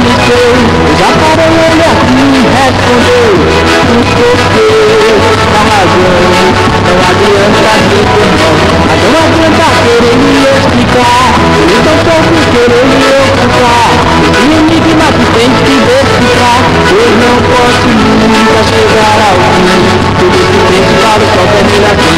me sei. Já parei ele aqui e respondeu o porquê da razão. Não adianta dizer não, mas não adianta querer me explicar. Ele tampouco querer me ocultar. Esse enigma que tem que decifrar. Eu não posso nunca chegar ao fim. Tudo que penso falo só termina aqui.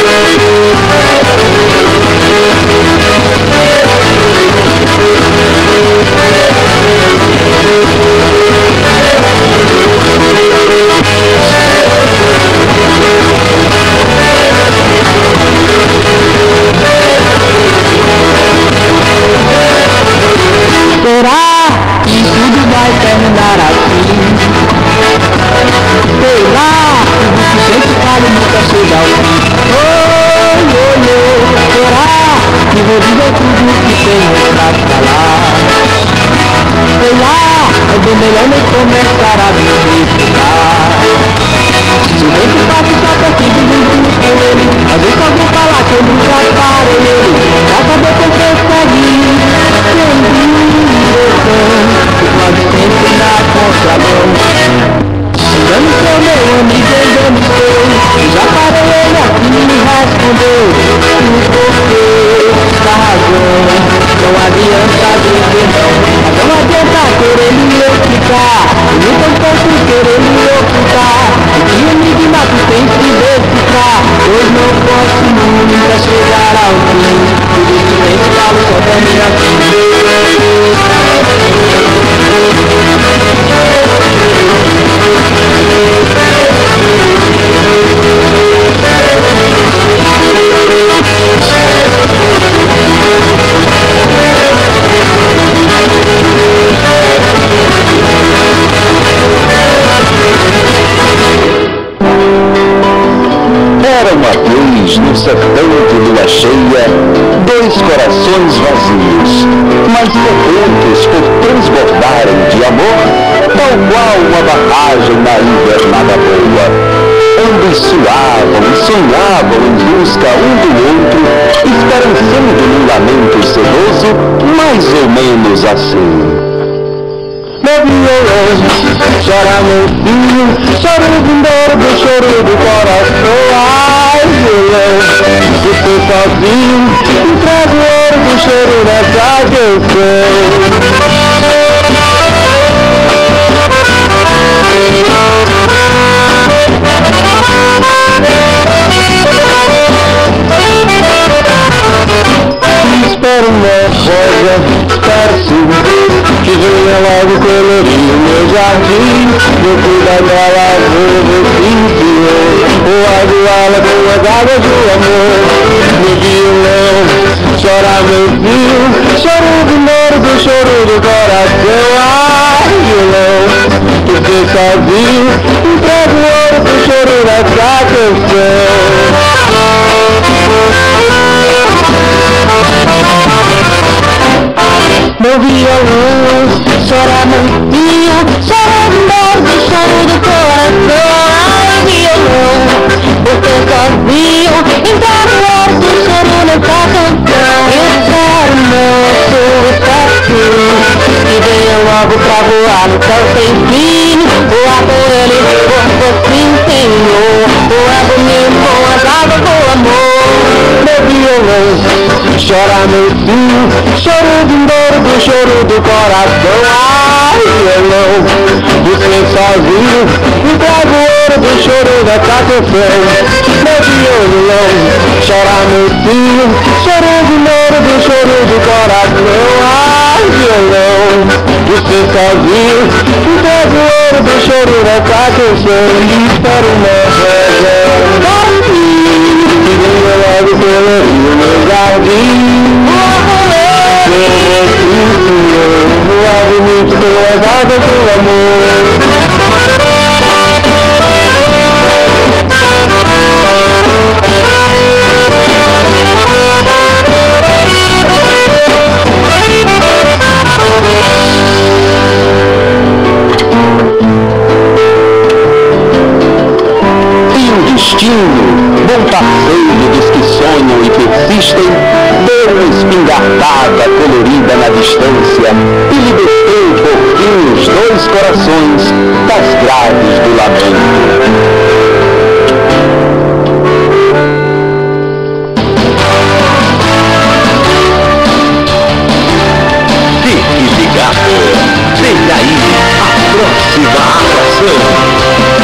Será que tudo vai terminar assim? Sei lá, tudo que gente fala nunca chega ao fim. Oh, oh, oh, será que vou viver tudo que tenho pra falar? Sei lá, é bem melhor nem começar a me explicar. Se o vento bate só pra que vive com ele, às vezes alguém fala que eu nunca parei ele. Pra saber quem consegue, que pode sempre dar contramão. Engano seu meu amigo, engano seu. Já parei ele aqui e me respondeu o porquê da razão. Não adianta dizer não, mas não adianta querer me explicar. E nem tampouco querer me ocultar. Que enigma tu tens que decifrar. Pois não posso nunca chegar ao fim. Tudo que tens falo só termina assim. Era uma vez no sertão de lua cheia, dois corações vazios, mas sedentos por transbordarem de amor, tal qual uma barragem na invernada boa. Ambos suavam e sonhavam em busca um do outro, esperançando num lamento sedoso, mais ou menos assim. Meu violão, chora meu filho, chora o vindor do choro do coração. Ai, violão, você sozinho, entrega o ouro do choro nessa canção. Espero uma rosa, espero sim, que venha logo colorir o meu jardim. Eu cuido dela, vou o aguala com as águas do amor. No violão, chora meu filho, choro do moro do choro do coração. Ai, violão, você sozinho, entrega o ouro do choro dessa canção. Meu violão, chora meu filho, chora do moro do choro do coração. Ai, violão, você sozinho, entrega o ouro do choro nessa canção. Eu quero nosso certinho, que venha logo pra voar no céu sem fim. Voar com ele, corpo sim, Senhor. Voar comigo com as águas do amor. Meu violão, chora meu filho, choro do moro do choro do coração. Ai, violão, você sozinho, entrega o ouro do choro dessa canção. Meu violão, chora meu filho, choro do moro do choro do coração. Ai, violão, você sozinho, entrega o ouro do choro dessa canção. E espero uma rosa, que venha logo colorir o meu jardim. Voar bonito pelas asas do amor. E o destino, bom parceiro dos que sonham e persistem, deu uma espingarda colorida na distância e libertou por fim corações das grades do lamento. Vem aí a próxima atração.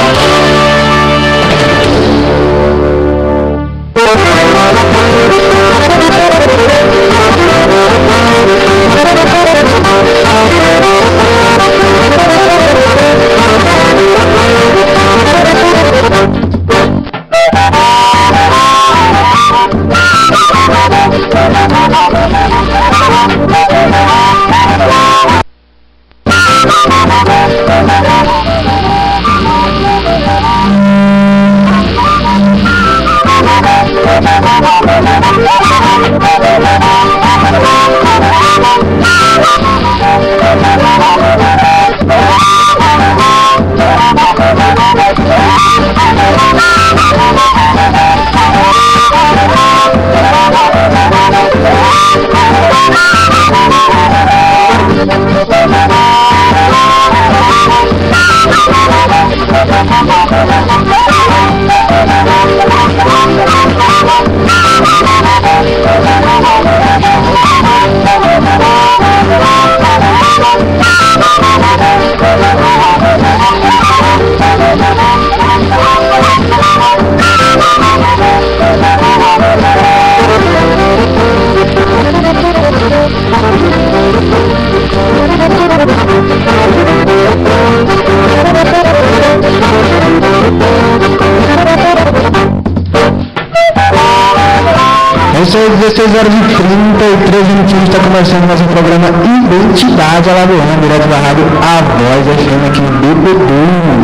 São 16 horas e 33 minutinhos, está começando mais um programa Identidade Alagoana, direto da rádio A Voz FM aqui no BBB.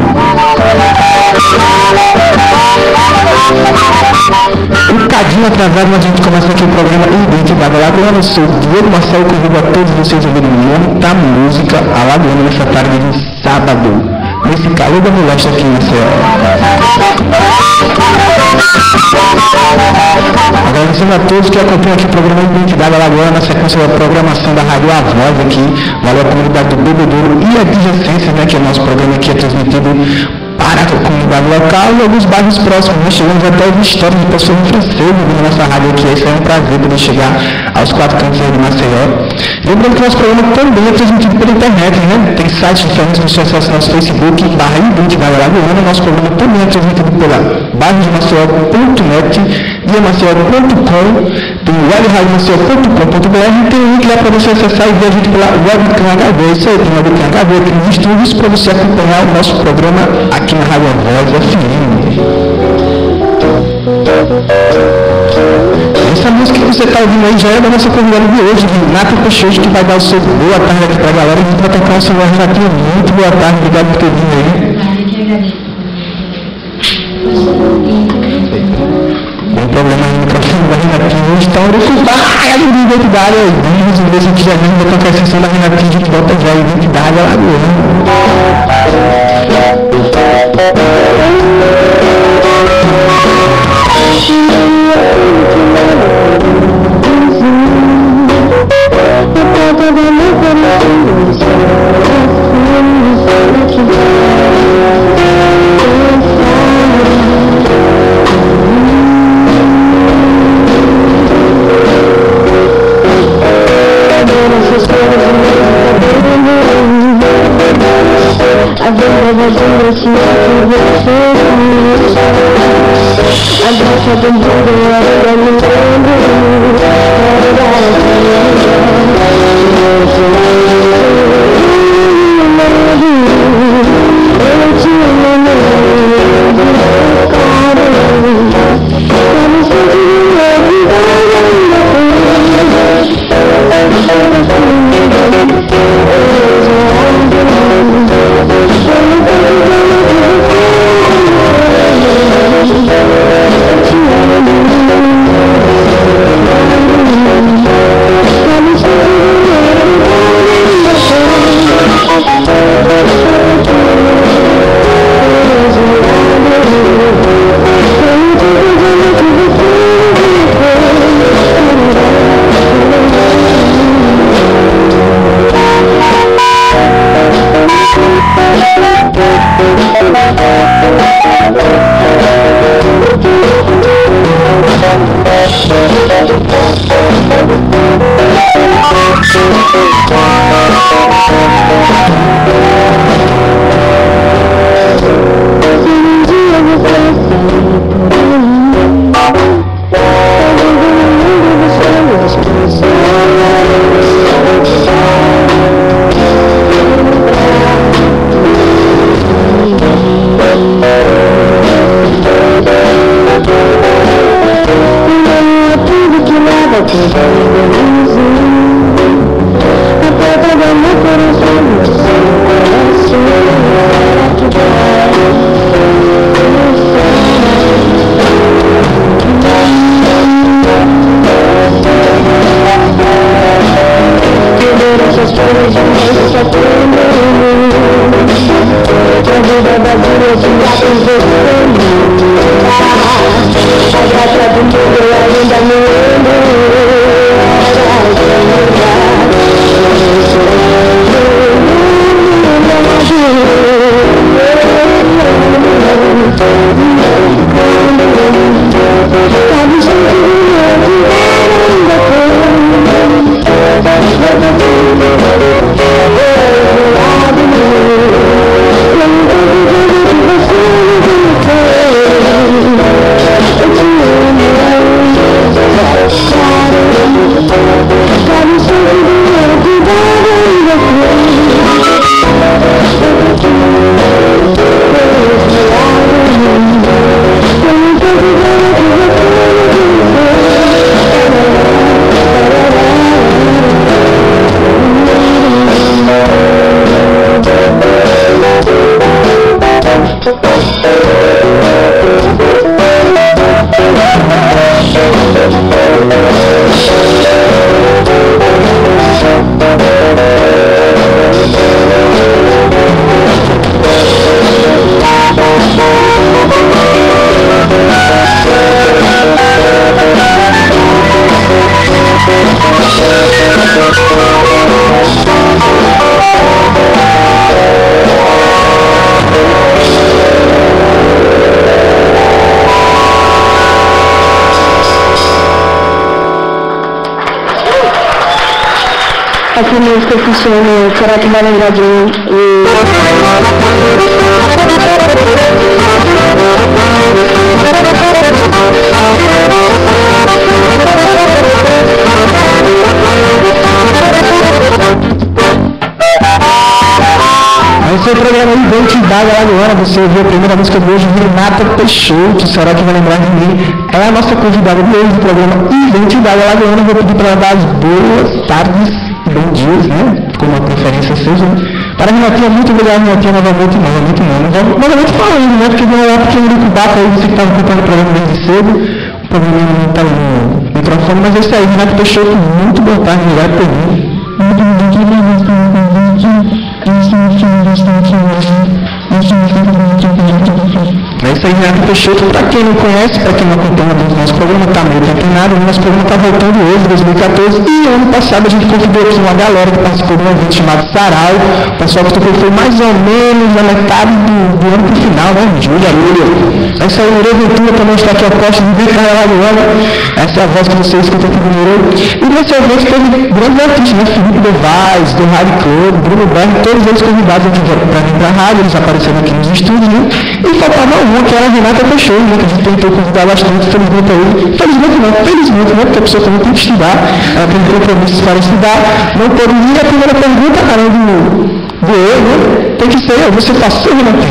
Um cadinho atrasado, mas a gente começa aqui o programa Identidade Alagoana. Eu sou o Diego Marcelo, convido a todos vocês a ouvirem muita música alagoana nessa tarde de sábado, nesse calor da moleste aqui em Maceió. Agradecendo a todos que acompanham aqui o programa Identidade Alagoana, na sequência da programação da Rádio A Voz aqui, valeu a comunidade do Bebedouro e adjacências, né, que é o nosso programa aqui é transmitido para a comunidade local e alguns bairros próximos. Nós chegamos até as histórias de pessoas francesas na nossa rádio aqui. Isso é um prazer poder chegar aos 4 cantos de Maceió. Lembrando que o nosso programa também é transmitido pela internet, né? Tem sites diferentes, você acessa nosso Facebook, /Identidade Alagoana. Nosso programa também é transmitido pela bairrodemaceió.net, diamaceió.com, tem webradioMaceió.com.br, tem um link lá para você acessar e ver a gente pela webcam HD. Isso aí, tem webcam HD, tem estúdios para você acompanhar o nosso programa aqui na Rádio Voz FM. Essa música que você está ouvindo aí já é da nossa convidada de hoje, Renata Peixoto, que vai dar o seu boa tarde aqui para a galera. A gente vai tocar o seu Renatinho. Muito boa tarde, obrigado por ter vindo aí. Bom problema no microfone da Renatinho hoje, então eu fui para a identidade. Vamos resolver isso aqui já mesmo, vai tocar a sessão da Renatinho, a gente volta já a identidade alagoana. A vida da dura de gato você a gata do mundo eu ainda me amo. Essa música se chama Será que vai lembrar de mim? Esse é o programa Identidade Alagoana. Você ouviu a primeira música de hoje, Renata Peixoto, Será que vai lembrar de mim? Ela é a nossa convidada de hoje do programa Identidade Alagoana. Vou pedir para ela dar as boas tardes e bom dias, né? Como a preferência seja. Para a Renatinha, muito obrigado, Renatinha, novamente não. Novamente falando, né? Porque deu uma pequena incubata aí, você que estava acompanhando o programa desde cedo. O programa não está no microfone, mas esse aí, Renata Peixoto, muito boa tarde, obrigado por vir. É isso aí, Renato Peixoto. Para quem não conhece, para quem não acompanha o nosso programa, está meio antenado, o nosso programa está voltando hoje, 2014, e ano passado a gente convidou aqui uma galera que participou de um evento chamado Sarau. O pessoal que tocou foi mais ou menos a metade do ano para o final, né? Julho. É isso aí, o Nero Ventura também está aqui a posta de Identidade Alagoana. Essa é a voz que você escuta aqui do Nero. E nesse evento teve grandes artistas, né? Felipe Devaz, do Rádio Club, Bruno Berg, todos eles convidados aqui para vir para a rádio, eles apareceram aqui nos estúdios, né? E faltava uma, que era a Renata Peixoto, né? Que a gente tentou convidar bastante, felizmente, porque a pessoa também tem que estudar, ela tem compromissos para estudar, não pode vir. A primeira pergunta, além do eu, né? Tem que ser, você passou, Renata?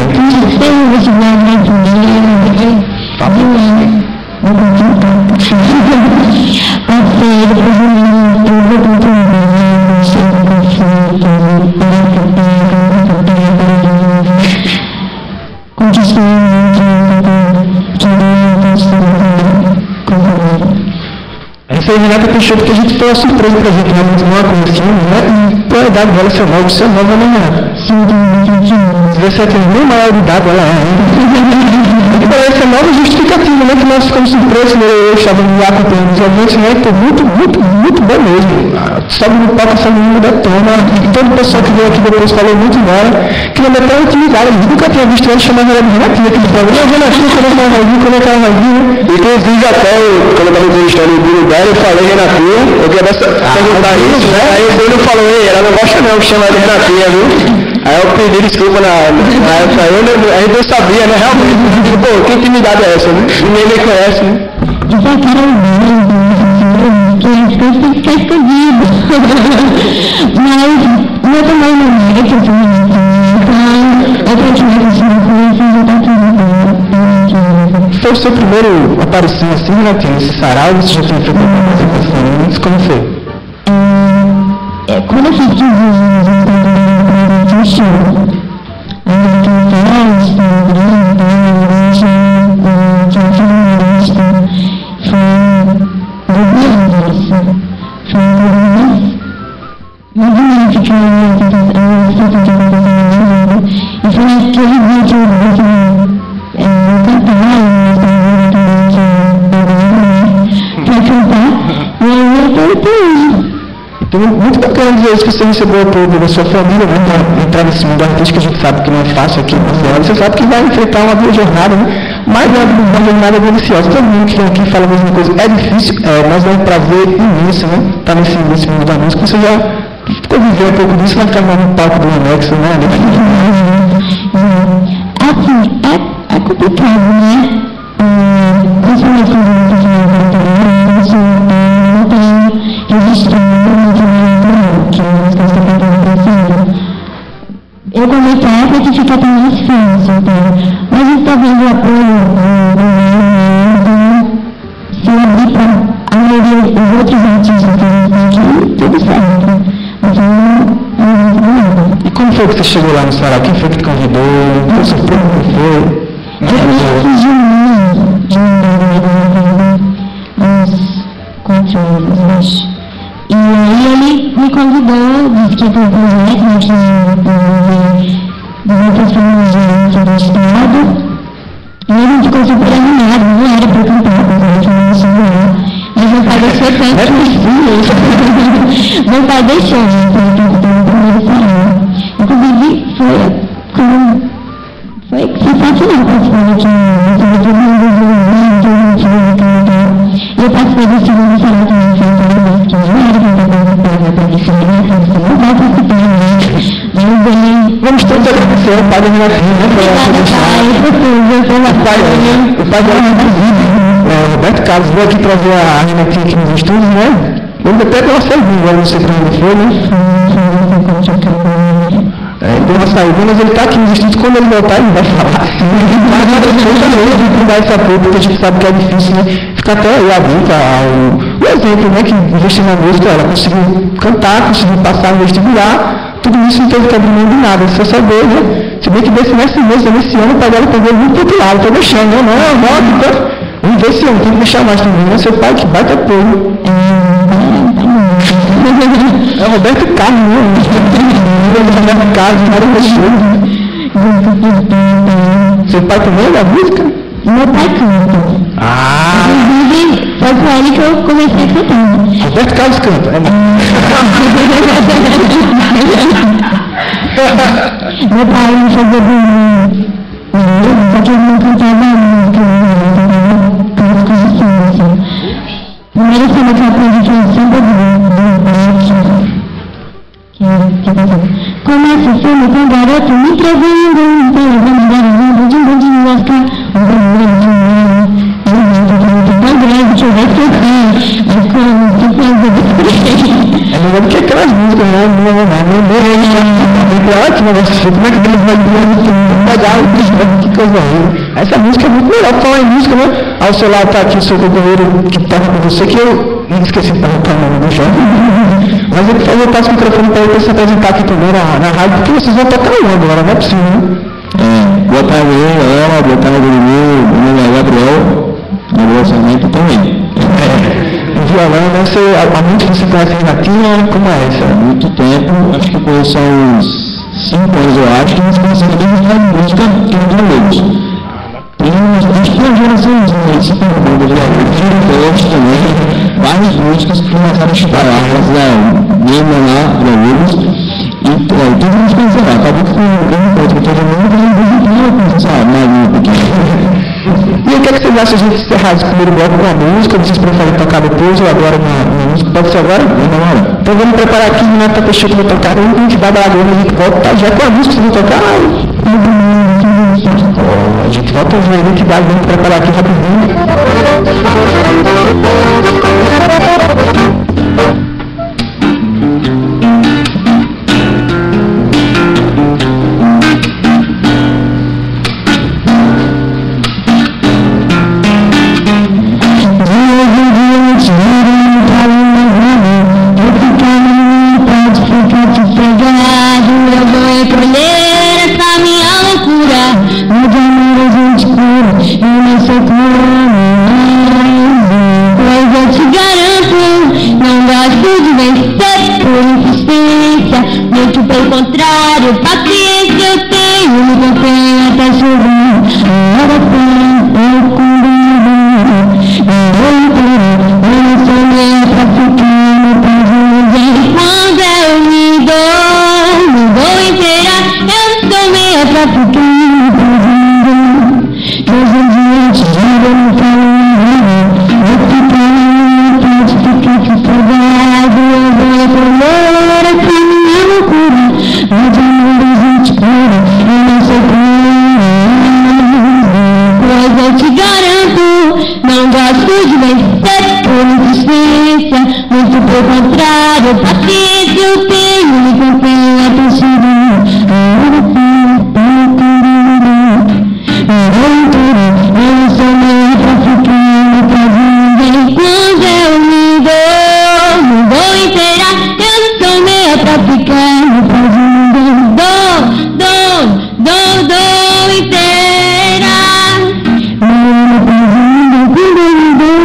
Essa aí, Renata Peixoto, que a gente foi uma surpresa pra gente, né? Não a conhecíamos, né? E qual a idade dela, seu nome, né, Renata? Sim, 17 anos, nem maior de idade ela é. Essa nova justificativa, né? Que nós ficamos surpresos, né? Eu estava lá acompanhando os eventos, né? Foi muito bom mesmo. Sobe no palco, essa menina detona. E todo o pessoal que veio aqui depois falou muito nela. Que não é tão intimidade. A gente nunca tinha visto ela chamar ela de Renatinha aqui no programa. Renatinha, como é que ela vai vir? Como é que ela vai vir? Inclusive, até quando eu estava entrevistando o Bruno Berg, eu falei Renatinha. Eu queria perguntar isso, né? Aí o Bruno falou, ela não gosta não, chama ela de Renatinha, viu? Aí eu pedi desculpa na época, a gente não sabia, né, realmente. Pô, que intimidade é essa, né? Ninguém me conhece, né? Foi o seu primeiro aparição assim, Renatinha, nesse sarau? Você já tinha feito alguma apresentação antes? Como foi? Quando eu fiz 15 anos, eu estava naquele vídeo eu cantar, e aí eu tô até hoje. Então, muito bacana dizer isso, que você recebeu o apoio da sua família, né, para entrar nesse mundo artístico, a gente sabe que não é fácil aqui, você sabe que vai enfrentar uma dura jornada, né? Mas é uma jornada deliciosa. Todo mundo que vem aqui fala a mesma coisa. É difícil, mas é um prazer imenso, né? Estar nesse mundo da música. Você já conviveu um pouco disso, vai ficar no palco do Anexo, né? Assim, é complicado, né? Principalmente quando eu estou não tem registrado que as coisas estão eu começar porque fica tão difícil, então. Mas a gente está vendo o apoio se abrir para a maioria dos outros artistas que aqui, tudo certo. Então, e como foi que você chegou lá no Ceará? Quem foi que te convidou? Qual seu primo que foi? Eu fiz de uns 4 anos, eu acho. E aí ele me convidou, disse que foi um projeto, né, que outras famílias do estado. E ele ficou super animado, não era para cantar, mas meu pai deixou tanto meu pai deixou, inclusive foi sensacional participar aqui, e eu participei do segundo salão também, que não era para vamos todos agradecer ao Padre Renafim, né? O Padre Roberto Carlos veio aqui trazer a Renatinha aqui nos estúdios, né? Vamos até pela cerveja, agora não sei para onde foi, né? Deu uma saída, mas ele está aqui nos estúdios, quando ele voltar ele vai falar. Mas eu dar esse apoio, porque a gente sabe que é difícil, né? Fica até aí a dica, o exemplo, né? Que investir na música, ela conseguiu cantar, conseguiu passar no vestibular. Tudo isso não teve que abrir mão de nada, você saber, né? Se bem que nesse mês, nesse ano, o pai dela pegou muito popular, eu tô deixando, vamos ver esse ano, tem que deixar mais também, né? Seu pai que vai ter apoio. É o Roberto Carlos, né? Roberto Carlos, não era o seu pai também é da música? Meu pai canta. Inclusive, foi com ele que eu comecei a cantar. Roberto Carlos canta. Meu pai me fazia dormir. Só que ele não cantava música. Aquelas coisas assim. Primeira cena que eu aprendi foi sempre começa o filme com o garoto me entregando um beijo, vamos dar um beijo de um beijo de Oscar, um beijo tão grande que eu vai sofrer, mas como é melhor do que aquelas músicas, né? Ótimo, como é que Deus vai dizer que coisa horrível. Essa música é muito melhor, falar em música, né? Ao seu lado está aqui o seu companheiro que toca com você, que eu nem esqueci de perguntar o nome do jovem. Mas eu passo o microfone para ele para se apresentar aqui também na rádio, porque vocês vão tocar um agora, não é possível, né? Boa tarde, galera. Boa tarde, meu nome é Gabriel Sarmento também. O violão, né? Há muito que você conhece a Renatinha, como é isso? Há muito tempo, acho que eu conheço há uns 5 anos, eu acho, que nós conhecemos desde a música que eu não lembro. Tem umas 2 gerações, né? Esse programa de Deus também, várias músicas que começaram a chutar lá, mesmo lá, para amigos, e todo mundo conhece lá. Acabou que eu não encontro todo mundo, e eu conheço essa marinha pequena. E o que vocês acham de encerrar esse primeiro bloco com a música? Vocês preferem tocar depois ou agora na música? Pode ser agora? Não. Então vamos preparar aqui, Renata Peixoto vai tocar, a gente dá da Lagoa, a gente volta, já com a música vocês vão tocar. A gente volta a ver a identidade, vamos preparar aqui rapidinho. Pois eu é pra ficar meus ambientes giram no caminho. Eu fico pode ficar sossegado. Eu vou tomar aqui minha loucura. Onde a gente cura, eu não sei como. Mas eu te garanto, não gosto de vencer por insistência. Muito pelo contrário, paciência eu tenho, me confio, é preciso. Eu sou meio pra ficar, não faz ninguém. Quando eu me dou inteira. Eu sou meio pra ficar, não faz ninguém. Dou inteira. Não faz ninguém quando eu me dou.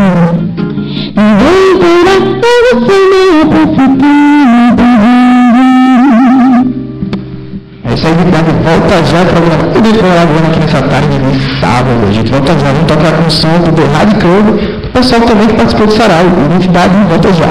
Eu sou meio pra ficar, não faz ninguém. É isso aí, Ricardo. Volta já, programa tudo agora aqui nessa tarde de sábado. A gente volta já, vamos tocar com o som do The Rádio Club. O pessoal também que participou do sarau. Identidade, volta já.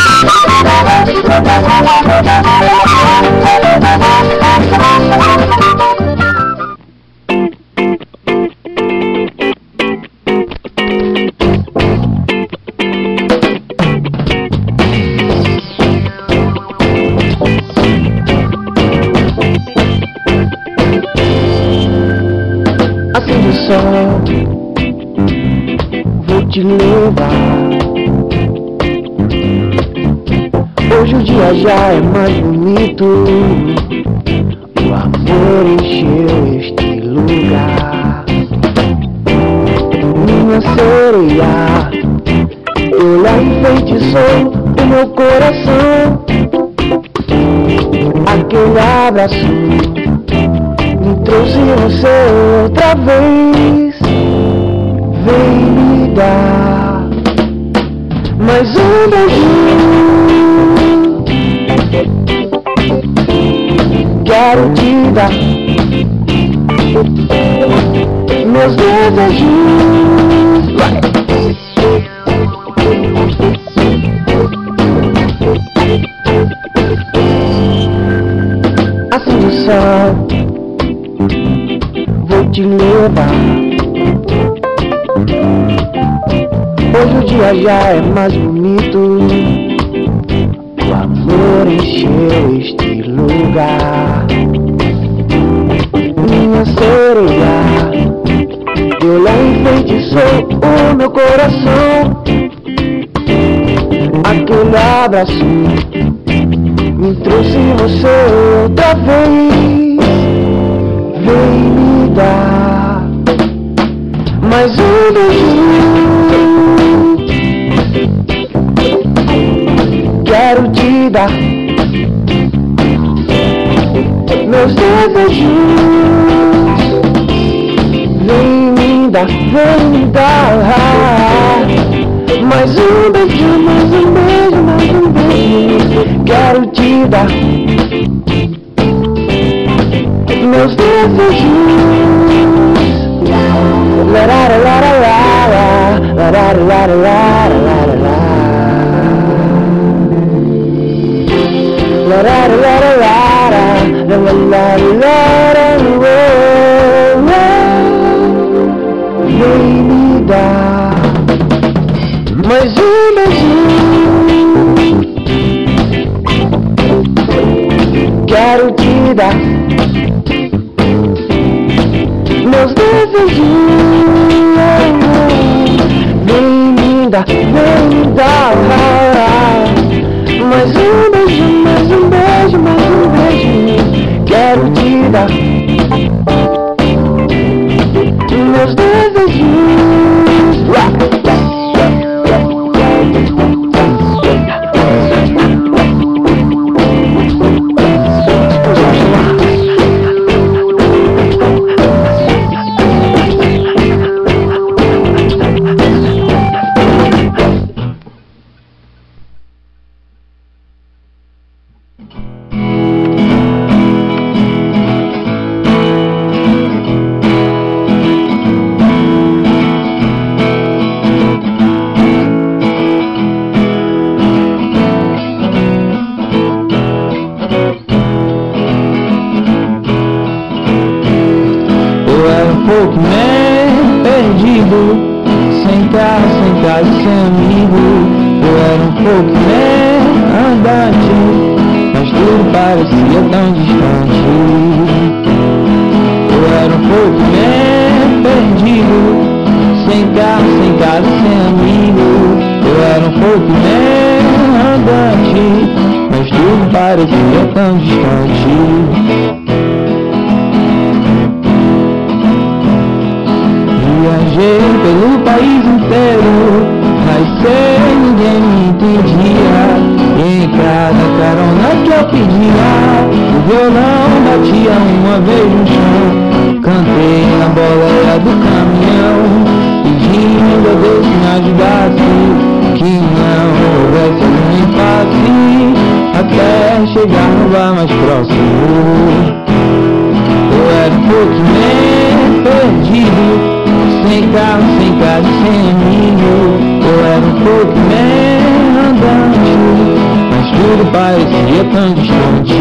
Acende o sol, vou te levar. Hoje o dia já é mais bonito. O amor encheu este lugar. Minha sereia, teu olhar enfeitiçou o meu coração. Aquele abraço me trouxe você outra vez. Vem me dar mais um beijinho. Quero te dar meus desejos. Acende o sol, vou te levar. Hoje o dia já é mais bonito. O amor encheu este lugar. Minha sereia, teu olhar enfeitiçou o meu coração. Aquele abraço me trouxe você outra vez. Vem me dar mais um beijinho. Quero te dar meus desejos. Vem me dar mais um beijo, mais um beijo, mais um beijo. Quero te dar meus desejos. La la la la la la la la la la la la la. La la la la la la la la la la. Vem me dar mais um beijinho. Quero te dar meus desejos. Vem me dar mais um beijo, mais um beijo, mais um beijo. Quero te dar meus desejos. Pokémon perdido, sem carro, sem casa, sem amigo. Eu era um Pokémon andante, mas tudo parecia tão distante. Eu era um Pokémon perdido, sem carro, sem casa, sem amigo. Eu era um Pokémon andante, mas tudo parecia tão distante. Viajei pelo país inteiro, mas sem ninguém me entendia. E em cada carona que eu pedia, o violão batia uma vez no chão. Cantei na boleia do caminhão, pedindo a Deus que me ajudasse, que não houvesse algum impasse, até chegar no bar mais próximo. Eu era um Pokémon perdido, sem carro, sem casa, sem amigo. Eu era um Pokémon andante, mas tudo parecia tão distante.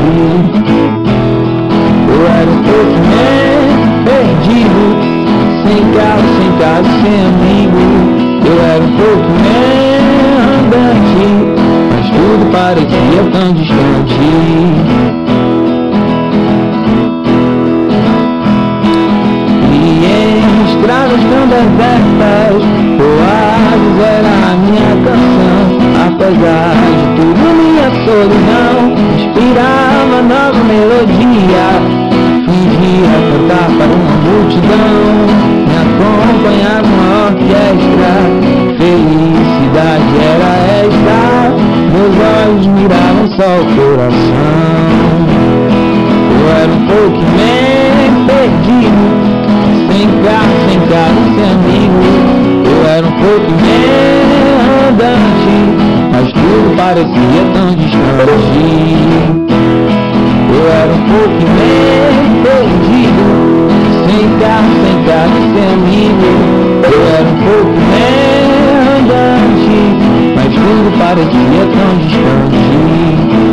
Eu era um Pokémon perdido, sem carro, sem casa, sem amigo. Eu era um Pokémon andante, mas tudo parecia tão distante. Estradas tão desertas, oásis era a minha canção. Apesar de tudo, minha solidão inspirava nova melodia. Fingia cantar para uma multidão, me acompanhava uma orquestra. Felicidade era esta, meus olhos miravam só o coração. Eu era um Pokémon perdido, sem carro, sem casa, sem amigo. Eu era um Pokémon andante, mas tudo parecia tão distante. Eu era um Pokémon perdido, sem carro, sem casa, sem amigo. Eu era um Pokémon andante, mas tudo parecia tão distante.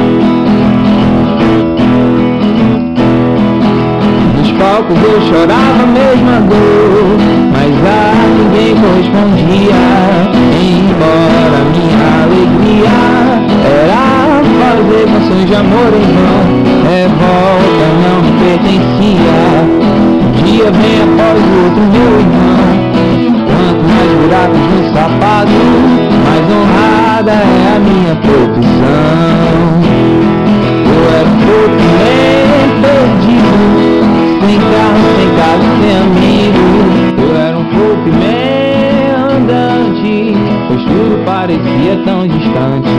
Palcos eu chorava a mesma dor, mas a ninguém correspondia. Embora minha alegria era fazer canções de amor em vão, revolta não me pertencia. Um dia vem após o outro meu irmão. Quanto mais buracos no sapato, mais honrada é a minha profissão. Eu era um Pokémon perdido, sem carro, sem casa, sem amigo. Eu era um Pokémon andante, pois tudo parecia tão distante.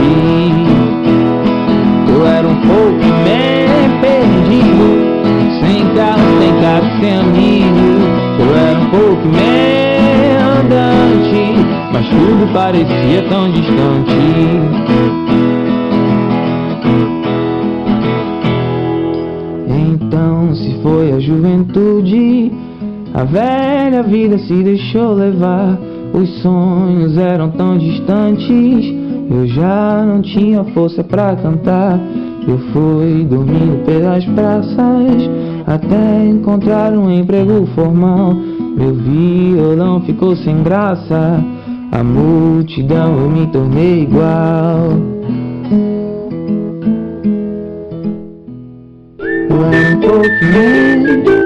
Eu era um Pokémon perdido, sem carro, sem casa, sem amigo. Eu era um Pokémon andante, mas tudo parecia tão distante. Então se foi a juventude, a velha vida se deixou levar. Os sonhos eram tão distantes, eu já não tinha força pra cantar. Eu fui dormindo pelas praças, até encontrar um emprego formal. Meu violão ficou sem graça, a multidão eu me tornei igual. Eu era um Pokémon.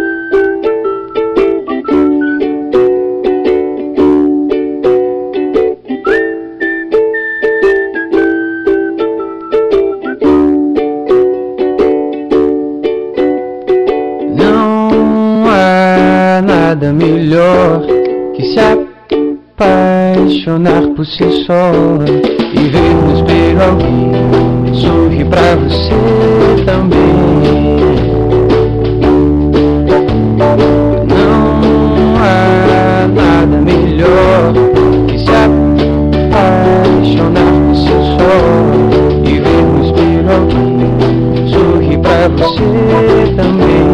Não há nada melhor que se apaixonar por si só e ver no espelho alguém sorrir pra você também. Não há nada melhor que se apaixonar por si só e ver no espelho alguém sorrir pra você também.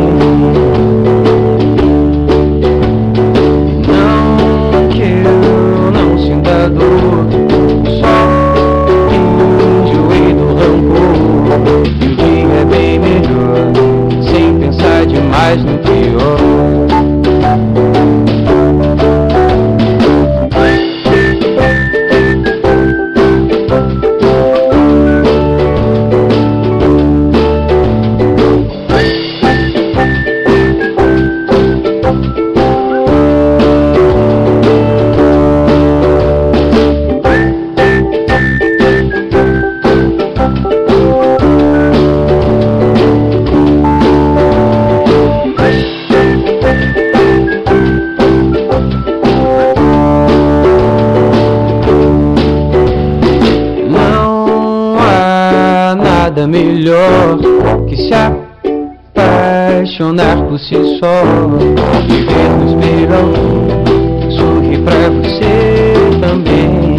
Não que eu não sinta dor, só enjoei do rancor. E o dia é bem melhor sem pensar demais no pior. Melhor que se apaixonar por si só, viver no espelho, sorrir pra você também.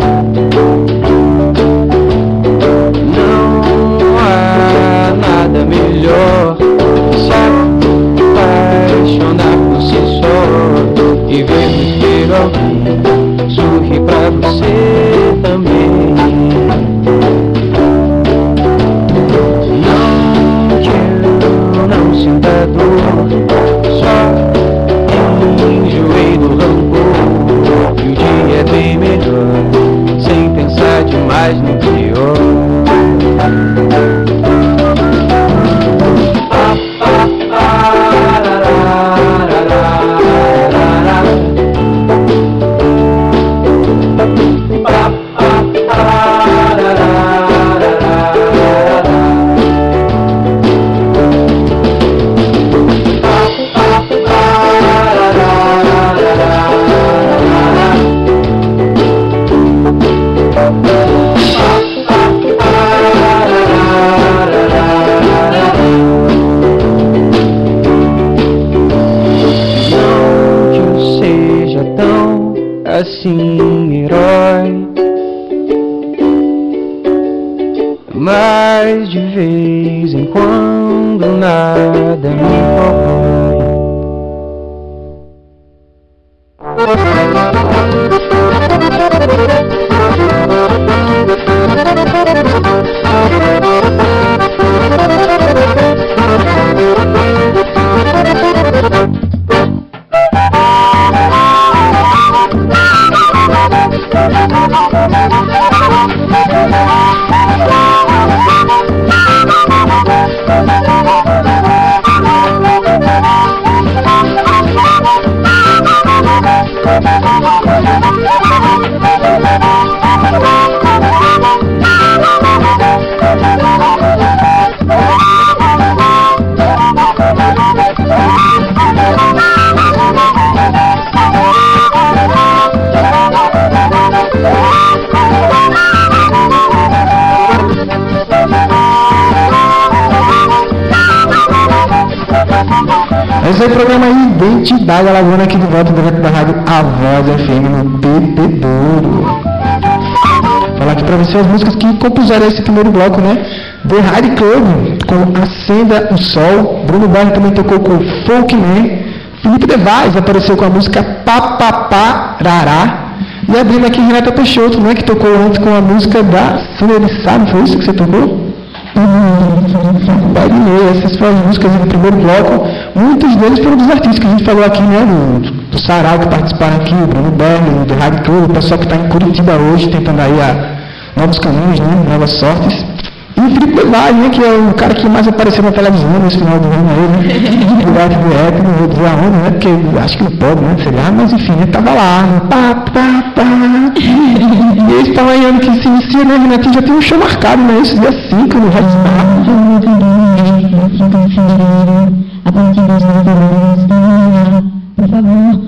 Não há nada melhor que se apaixonar por si só, viver no espelho, sorrir pra você também. Sinta dor, só enjoei do rancor. E o dia é bem melhor, sem pensar demais no pior. Assim, herói, mas de vez em quando nada me corrói. Esse é o programa Identidade Alagoana aqui de volta direto da rádio A Voz FM no Bebedouro. Falar aqui pra você as músicas que compuseram esse primeiro bloco, né? The Hard Club com Acenda o Sol, Bruno Barro também tocou com Folkman, Felipe Devaz apareceu com a música Papaparará, e abrindo aqui Renata Peixoto, né? Que tocou antes com a música da Sandra de Sá, não foi isso que você tocou? Essas foram as músicas do primeiro bloco. Muitos deles foram dos artistas que a gente falou aqui, né? Do Sarau, que participaram aqui, o Bruno Berli, do Rádio Club, o pessoal que está em Curitiba hoje, tentando aí novos caminhos, né? Novas sortes. E o Felipe Devaz, né? Que é o cara que mais apareceu na televisão nesse final do ano aí, né? Direto do rap, não vou dizer aonde, né? Porque acho que não pode, né? Sei lá, mas enfim, ele tava lá, né? E esse ano que se inicia, né, Renatinho? Já tem um show marcado, né? Esse dia 5 no Rex Bar. Por favor.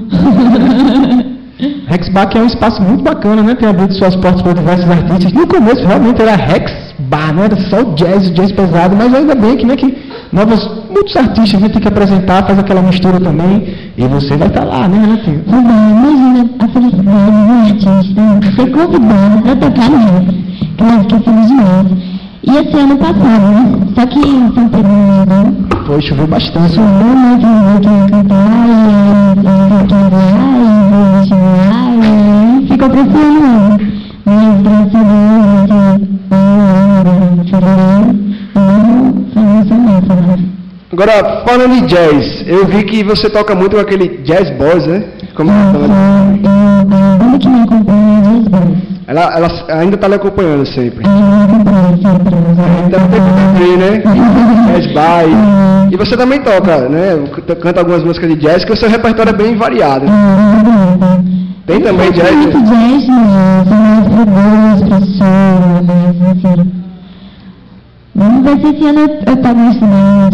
Rex Bar, que é um espaço muito bacana, né? Tem abrido suas portas para diversos artistas. No começo, realmente, era Rex Bar, né? Era só o jazz pesado, mas ainda bem que, né, que muitos artistas a gente tem que apresentar, faz aquela mistura também, e você vai estar lá, né, Renatinho? Imagina a felicidade do artista ser convidado para tocar no Rex, que eu fiquei feliz demais. Ia ser ano passado, né? Só que em São Pedro, né? Foi, choveu bastante. Choveu muito, muito cantar, e ficou pra esse ano, mas graças a Deus, Agora, falando de jazz, eu vi que você toca muito com aquele Jazz Boys, né? Como A banda que me acompanha é Jazz Boys. ela ainda está lhe acompanhando sempre. Me acompanha sempre. Então tem que ver, né? Jazz Boys. E você também toca, né? Canta algumas músicas de jazz, que o seu repertório é bem variado. Tem também jazz? Muito jazz, mas mais pro blues, pro soul, mas assim... Vamos ver se esse ano eu pego isso bem.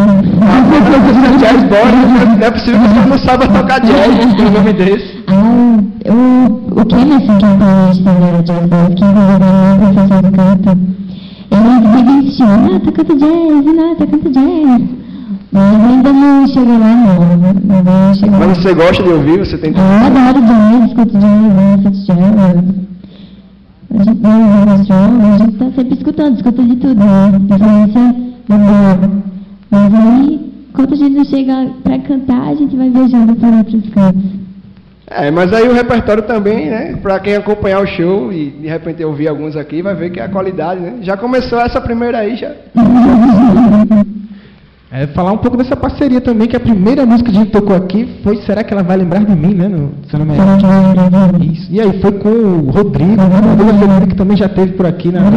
Jazz Boys, não é possível que você não saiba tocar jazz com o nome desse. O Kemerson, que é o palestra da Jazz Boys, que inclusive é meu professor de canto, ele vive insistindo, Renata, canta jazz, Renata, canta jazz. Mas ainda não chega lá, não. Mas você gosta de ouvir? Você tem... Eu adoro jazz, escuto jazz, jazz. A gente tá sempre escuta de tudo, né? Influência boa. Mas aí, quando a gente não chega pra cantar, a gente vai viajando para outros cantos. Mas aí o repertório também, né? Pra quem acompanhar o show e de repente ouvir alguns aqui, vai ver que é a qualidade, né? Já começou essa primeira aí, já. Falar um pouco dessa parceria também, que a primeira música que a gente tocou aqui foi Será que ela vai lembrar de mim, né? Se eu não me engano. Isso. E aí foi com o Rodrigo, né? O Rodrigo que também já teve por aqui na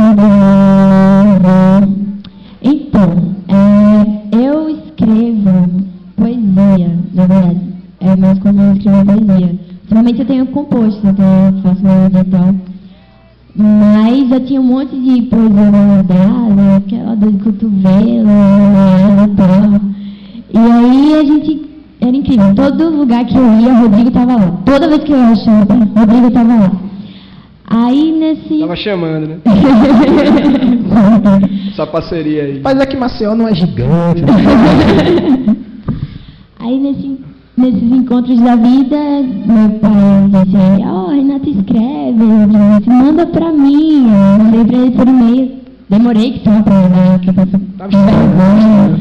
Então, eu escrevo poesia, na verdade. É mais como eu escrevo poesia. Ultimamente eu tenho composto, então eu faço melodia e tal. Mas eu tinha um monte de poesia guardada, aquela dor de cotovelo, e tal. E aí a gente... Era incrível. Todo lugar que eu ia, Rodrigo estava lá. Toda vez que eu ia ao shopping, Rodrigo estava lá. Aí nesse... Tava chamando, né? Essa parceria aí. Mas é que Maceió não é gigante. Aí nesses encontros da vida, meu pai disse, Renata escreve, disse, manda pra mim. Eu mandei pra ele por e-mail. Demorei só pra mandar, que eu passei vergonha.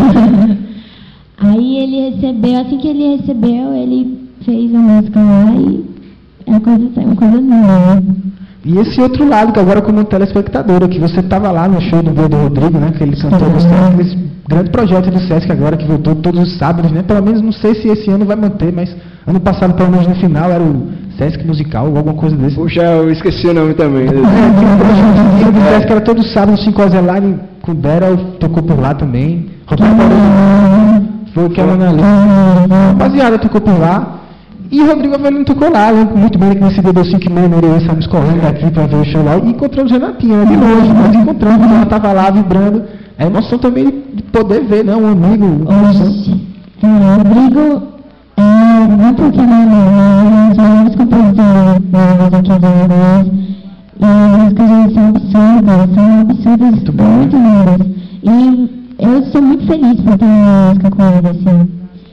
Aí ele recebeu, assim que ele recebeu, ele fez a música lá e a coisa saiu uma coisa nova. E esse outro lado, que agora como telespectadora, que você estava lá no show do Rodrigo, né? Que ele cantou no Sesc, esse grande projeto do Sesc agora, que voltou todos os sábados, né? Pelo menos não sei se esse ano vai manter, mas ano passado, pelo menos no final, era o Sesc Musical, ou alguma coisa desse. Puxa, eu esqueci o nome também. Tinha um projeto do Sesc que era todo sábado, 5 horas online, com Dera, tocou por lá também. Foi que ela ali. Rapaziada, tocou por lá. E o Rodrigo Avelino tocou lá, muito bem, que nesse deu 5,5, estávamos correndo daqui para ver o show lá, e encontramos Renatinha, né, de longe, mas encontramos, ela estava lá vibrando. É emoção também de poder ver, né, um amigo. O Rodrigo, não porque não, os maiores compositores aqui de Alagoas, e as músicas são absurdas, muito lindas. E eu sou muito feliz por ter uma música com ele, assim.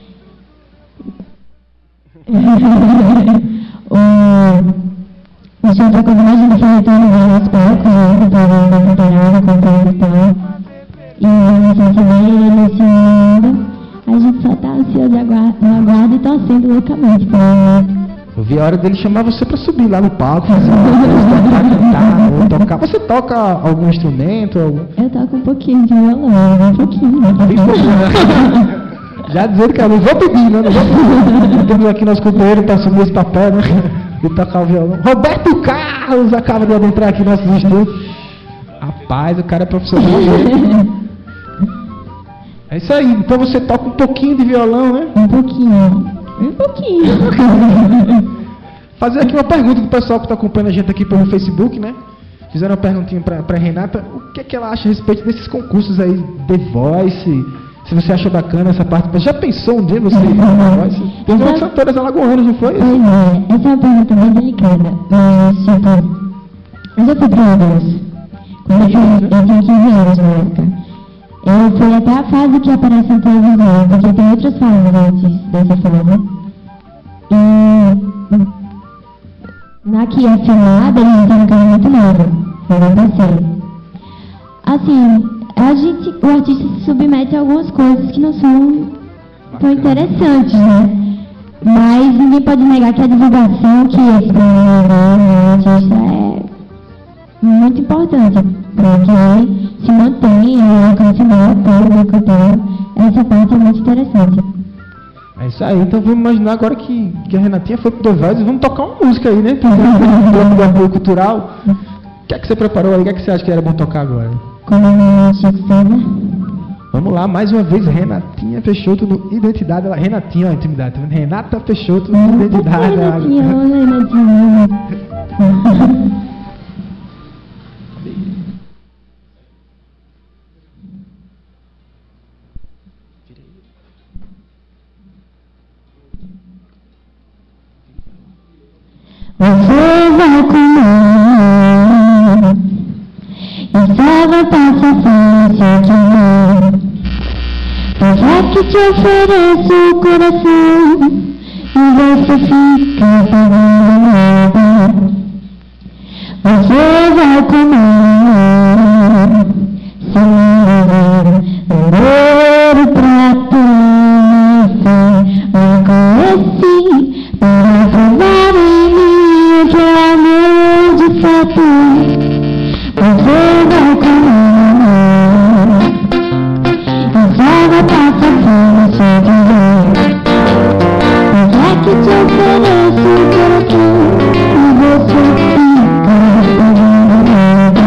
O senhor está com mais de retorno de respeito, da temporada, cantando e tal. E a gente vê ele esse mundo, a gente só está ansioso no aguardo e torcendo loucamente para ele. Eu vi a hora dele chamar você para subir lá no palco, fazer tocar. Você toca algum instrumento? Eu toco um pouquinho de violão, um pouquinho. Já dizendo que eu não vou pedir, né? Não vou pedir. Temos aqui nosso companheiro para assumir esse papel, né? De tocar o violão. Roberto Carlos acaba de adentrar aqui no nosso estúdio. Rapaz, o cara é profissional. É isso aí. Então você toca um pouquinho de violão, né? Um pouquinho. Fazer aqui uma pergunta do pessoal que está acompanhando a gente aqui pelo Facebook, né? Fizeram uma perguntinha para Renata. O que é que ela acha a respeito desses concursos aí, The Voice? Se você acha bacana essa parte, já pensou um dia você ir para Voice? Tem umas cantoras alagoanas, não foi? Pois é, essa é uma pergunta bem delicada. Mas, tipo, eu já fui para Alagoas. Quando eu tinha 15 anos na época. Eu fui até a fase que aparece na televisão, porque tem outras fases antes dessa fase. E na que é filmada, eles estão no canal muito novo. Foi bem parceiro. Assim, o artista se submete a algumas coisas que não são tão interessantes, né? Mas ninguém pode negar que a divulgação que esse artista é muito importante para que ele se mantenha, alcance maior público e tal. essa parte é muito interessante. É isso aí, então vamos imaginar agora que a Renatinha foi pro The Voice e vamos tocar uma música aí, né? Um bloco do apoio cultural. O que é que você preparou aí? O que é que você acha que era bom tocar agora? Como é Chico César? Vamos lá, mais uma vez, Renatinha Peixoto no Identidade. Ela, Renatinha, ó, intimidade, tá vendo? Renata Peixoto no Identidade. Renatinha, olha Renatinha. Você vai comer e só vai passar fome se quiser. Mas é que te ofereço o coração e você fica pagando nada. Você vai comer sem levar um ouro pra conhecer. Eu conheci para provar em mim que é amor de fato. Você vai comer e só vai passar fome se quiser. Mas é que te ofereço o coração e você fica pagando nada.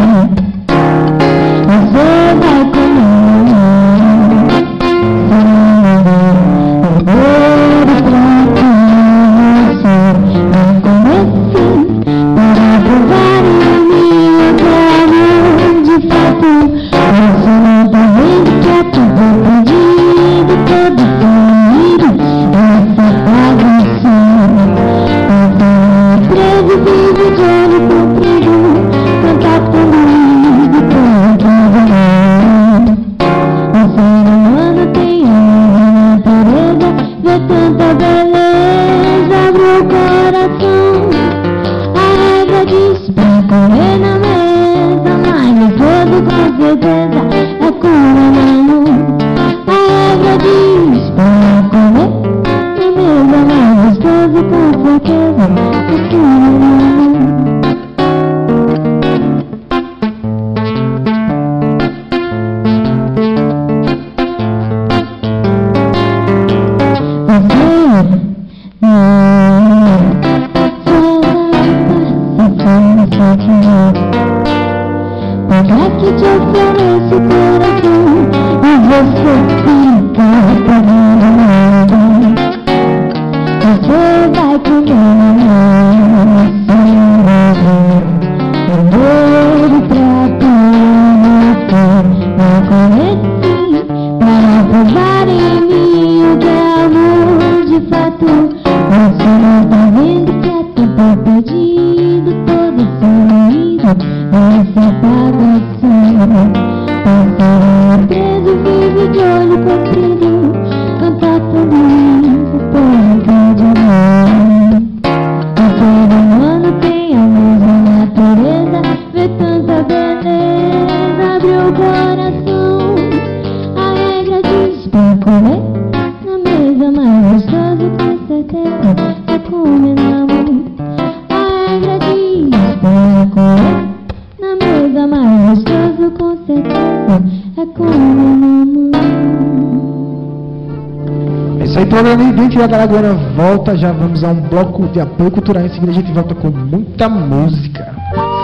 Você vai comer sem levar um ouro pra conhecer. Eu conheci para provar em mim que é amor de fato. Você não tá vendo que é tudo perdido, todo sumido, essa bagunça. Preso, vivo de olho comprido, cantar comigo por que vai. O ser humano tem alma na natureza, vê tanta beleza, abre o coração. A regra diz pra correr na mesa, mas todo com certeza é cura na mão. A regra diz pra correr na mesa, mas todo com certeza é cura na mão. Mas é que te ofereço o coração e você fica pagando nada. Você vai comer sem levar um ouro pra conhecer. Eu conheci para provar em mim o que é amor de fato. Você não tá vendo que é tempo perdido, todo sumido, essa bagunça. Passar preso, vivo de olho comprido, cantar comigo por de amor. O ser humano tem a mesma natureza, vê tanta beleza, abre o coração. A regra diz pra comer na mesa, mais gostoso com certeza é comer na mão. A regra diz pra comer na mesa, mais gostoso com certeza é comer na mão. É isso aí, programa Identidade Alagoana volta, já vamos a um bloco de apoio cultural, em seguida a gente volta com muita música.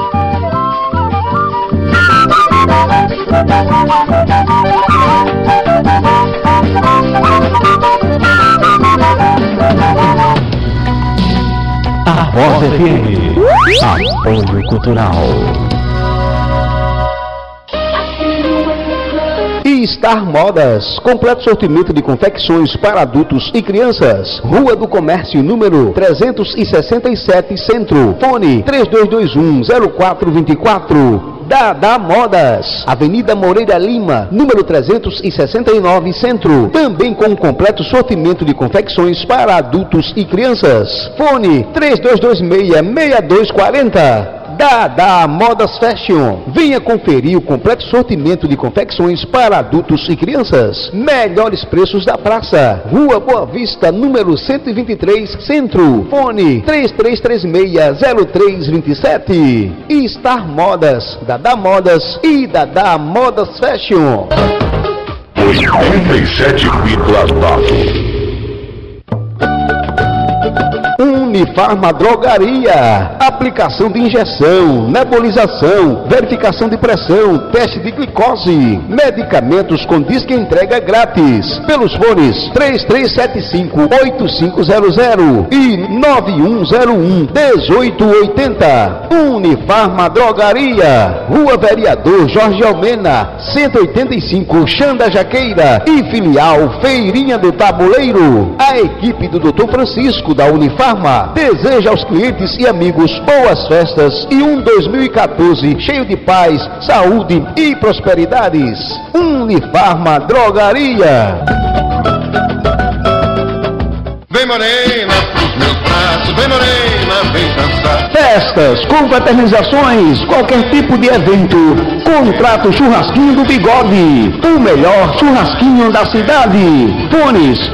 A Voz FM, apoio cultural. E Star Modas, completo sortimento de confecções para adultos e crianças. Rua do Comércio, número 367, Centro. Fone 3221-0424. Dada Modas, Avenida Moreira Lima, número 369, Centro. Também com um completo sortimento de confecções para adultos e crianças. Fone 3226-6240. Dada Modas Fashion. Venha conferir o completo sortimento de confecções para adultos e crianças. Melhores preços da praça. Rua Boa Vista, número 123, Centro. Fone 3336-0327. Star Modas, Dada Modas e Dada Modas Fashion. 87,9. Unifarma Drogaria, aplicação de injeção, nebulização, verificação de pressão, teste de glicose, medicamentos com disque entrega grátis, pelos fones 3375-8500 e 9101-1880. Unifarma Drogaria, Rua Vereador Jorge Almena, 185, Xanda Jaqueira e filial Feirinha do Tabuleiro. A equipe do Dr. Francisco da Unifarma deseja aos clientes e amigos boas festas e um 2014 cheio de paz, saúde e prosperidades. Unifarma Drogaria. Vem morena pros meus braços, vem morena, vem dançar. Festas, confraternizações, qualquer tipo de evento. Contrata o Churrasquinho do Bigode, o melhor churrasquinho da cidade. Fones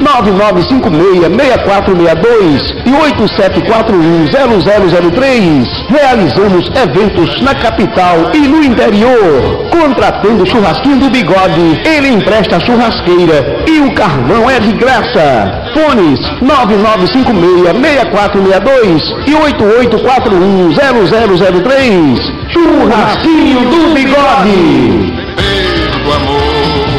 9956-6462 e 8741-0003. Realizamos eventos na capital e no interior. Contratando o Churrasquinho do Bigode, ele empresta a churrasqueira e o carvão é de graça. Fones 9956-6462 e 8841-0003. Churrasquinho do Bigode. Beijo do amor.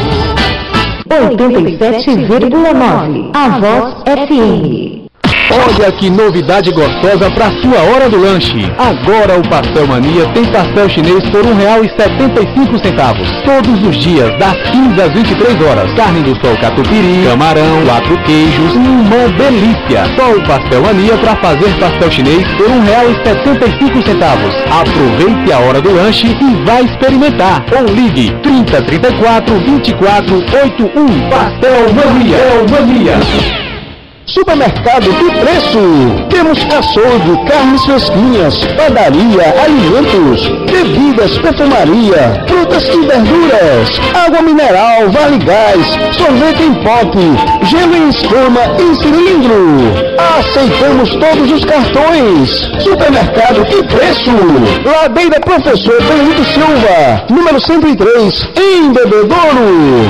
87,9. A Voz FM. Olha que novidade gostosa para sua hora do lanche. Agora o Pastel Mania tem pastel chinês por R$ 1,75. Todos os dias, das 15 às 23 horas. Carne do sol catupiry, camarão, 4 queijos, uma delícia. Só o Pastel Mania para fazer pastel chinês por R$ 1,75. Aproveite a hora do lanche e vai experimentar. Ou ligue 3034 2481. Pastel Mania. Supermercado do Preço. Temos açougue, carnes fresquinhas, padaria, alimentos, bebidas, perfumaria, frutas e verduras, água mineral, vale gás, sorvete em pote, gelo em escama e cilindro. Aceitamos todos os cartões. Supermercado do Preço. Ladeira Professor Benito Silva, número 103, em Bebedouro.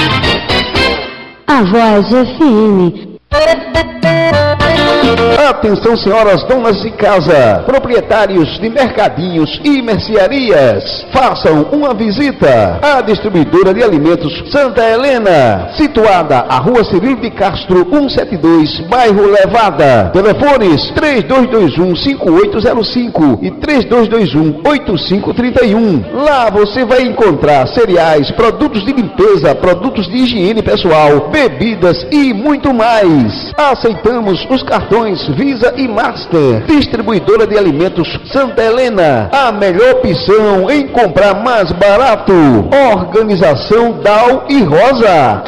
A Voz FM. Atenção, senhoras donas de casa, proprietários de mercadinhos e mercearias, façam uma visita à distribuidora de alimentos Santa Helena, situada à Rua Cirilo de Castro 172, bairro Levada. Telefones 3221-5805 e 3221-8531. Lá você vai encontrar cereais, produtos de limpeza, produtos de higiene pessoal, bebidas e muito mais. Aceitamos os cartões Visa e Master. Distribuidora de alimentos Santa Helena, a melhor opção em comprar mais barato. Organização Dal e Rosa.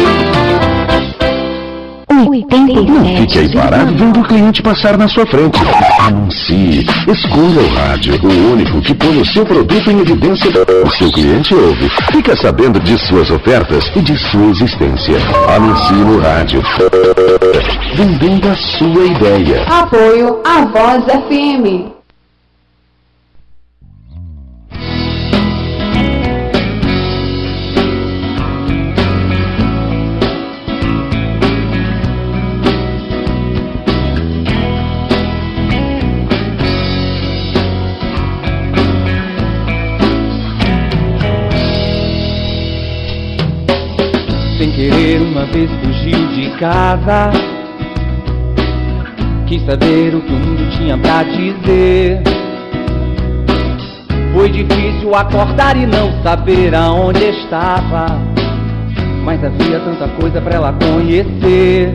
Não fique aí parado vendo o cliente passar na sua frente. Anuncie. Escolha o rádio, o único que põe o seu produto em evidência. O seu cliente ouve. Fica sabendo de suas ofertas e de sua existência. Anuncie no rádio. Vendendo a sua ideia. Apoio à Voz FM. Sem querer uma vez fugiu de casa, quis saber o que o mundo tinha pra dizer. Foi difícil acordar e não saber aonde estava, mas havia tanta coisa pra ela conhecer.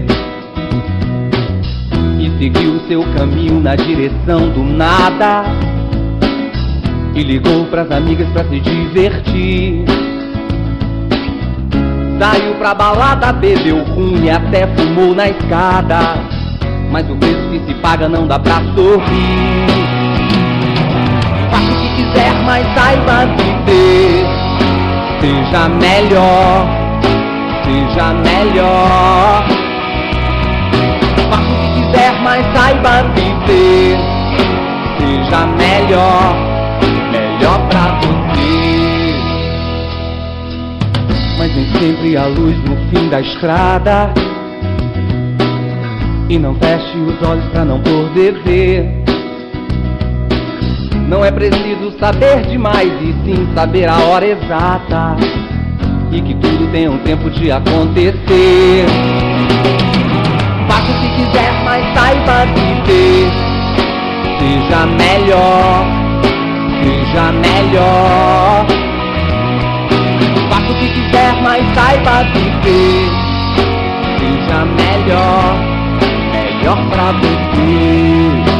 E seguiu seu caminho na direção do nada, e ligou pras amigas pra se divertir. Saiu pra balada, bebeu rum e até fumou na escada, mas o preço que se paga não dá pra sorrir. Faça o que quiser, mas saiba viver. Seja melhor, seja melhor. Faça o que quiser, mas saiba viver. Seja melhor, melhor pra você. Mas nem sempre há luz no fim da estrada. E não feche os olhos pra não poder ver. Não é preciso saber demais, e sim saber a hora exata. E que tudo tem um tempo de acontecer. Faça o que quiser, mas saiba viver. Seja melhor, seja melhor. Faça o que quiser, mas saiba viver. Seja melhor, melhor pra você.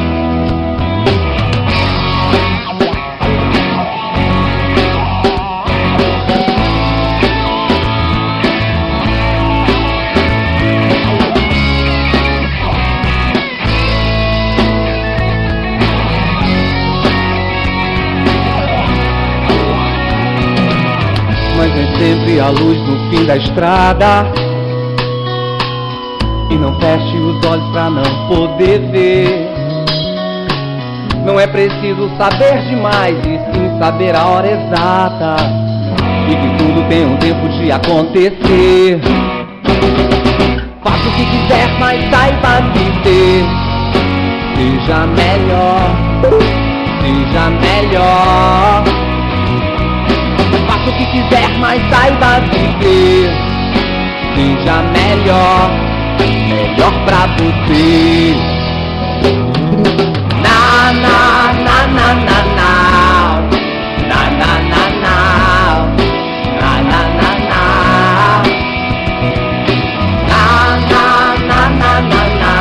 Mas nem sempre há luz no fim da estrada. E não feche os olhos pra não poder ver. Não é preciso saber demais, e sim saber a hora exata. E que tudo tem um tempo de acontecer. Faça o que quiser, mas saiba viver. Seja melhor, seja melhor. Faça o que quiser, mas saiba viver. Seja melhor, melhor pra você. Na na na na na na na na na na na na na na na na na na na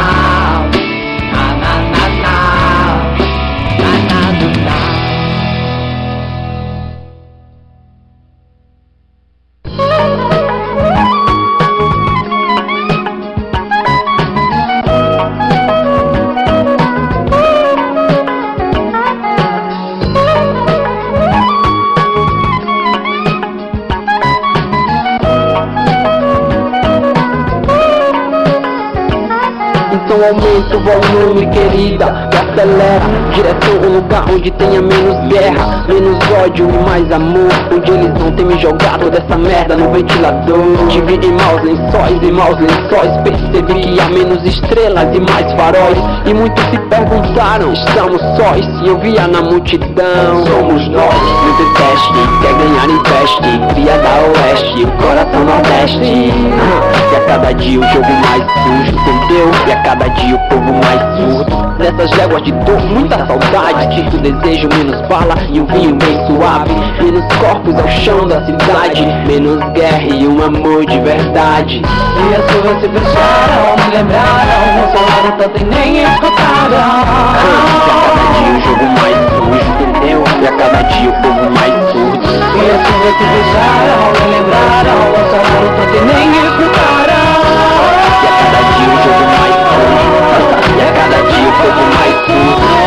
Aumenta o volume, querida, e acelera direto ao lugar onde tenha menos guerra, menos ódio e mais amor. Onde eles não têm me jogado dessa merda no ventilador. Tive em maus lençóis, percebi que há menos estrelas e mais faróis. E muitos se perguntaram, estamos sós? E eu via na multidão, somos nós. Muito teste, quer ganhar investe, cria da oeste, coração nordeste. E a cada dia o jogo mais sujo, entendeu? E a cada dia o povo mais surdo. Nessas léguas de dor, muita saudade. Sinto desejo, menos bala e um vinho bem suave. Menos corpos ao chão da cidade. Menos guerra e um amor de verdade. E as ruas se fecharam, me lembraram. Não falaram tanto e nem escutaram. E a cada dia o jogo mais sujo, entendeu? E a cada dia o povo mais surdo. E as ruas se fecharam, me lembraram. Não falaram tanto e nem escutaram. E a cada dia o jogo mais sujo. E a cada dia o povo mais surdo.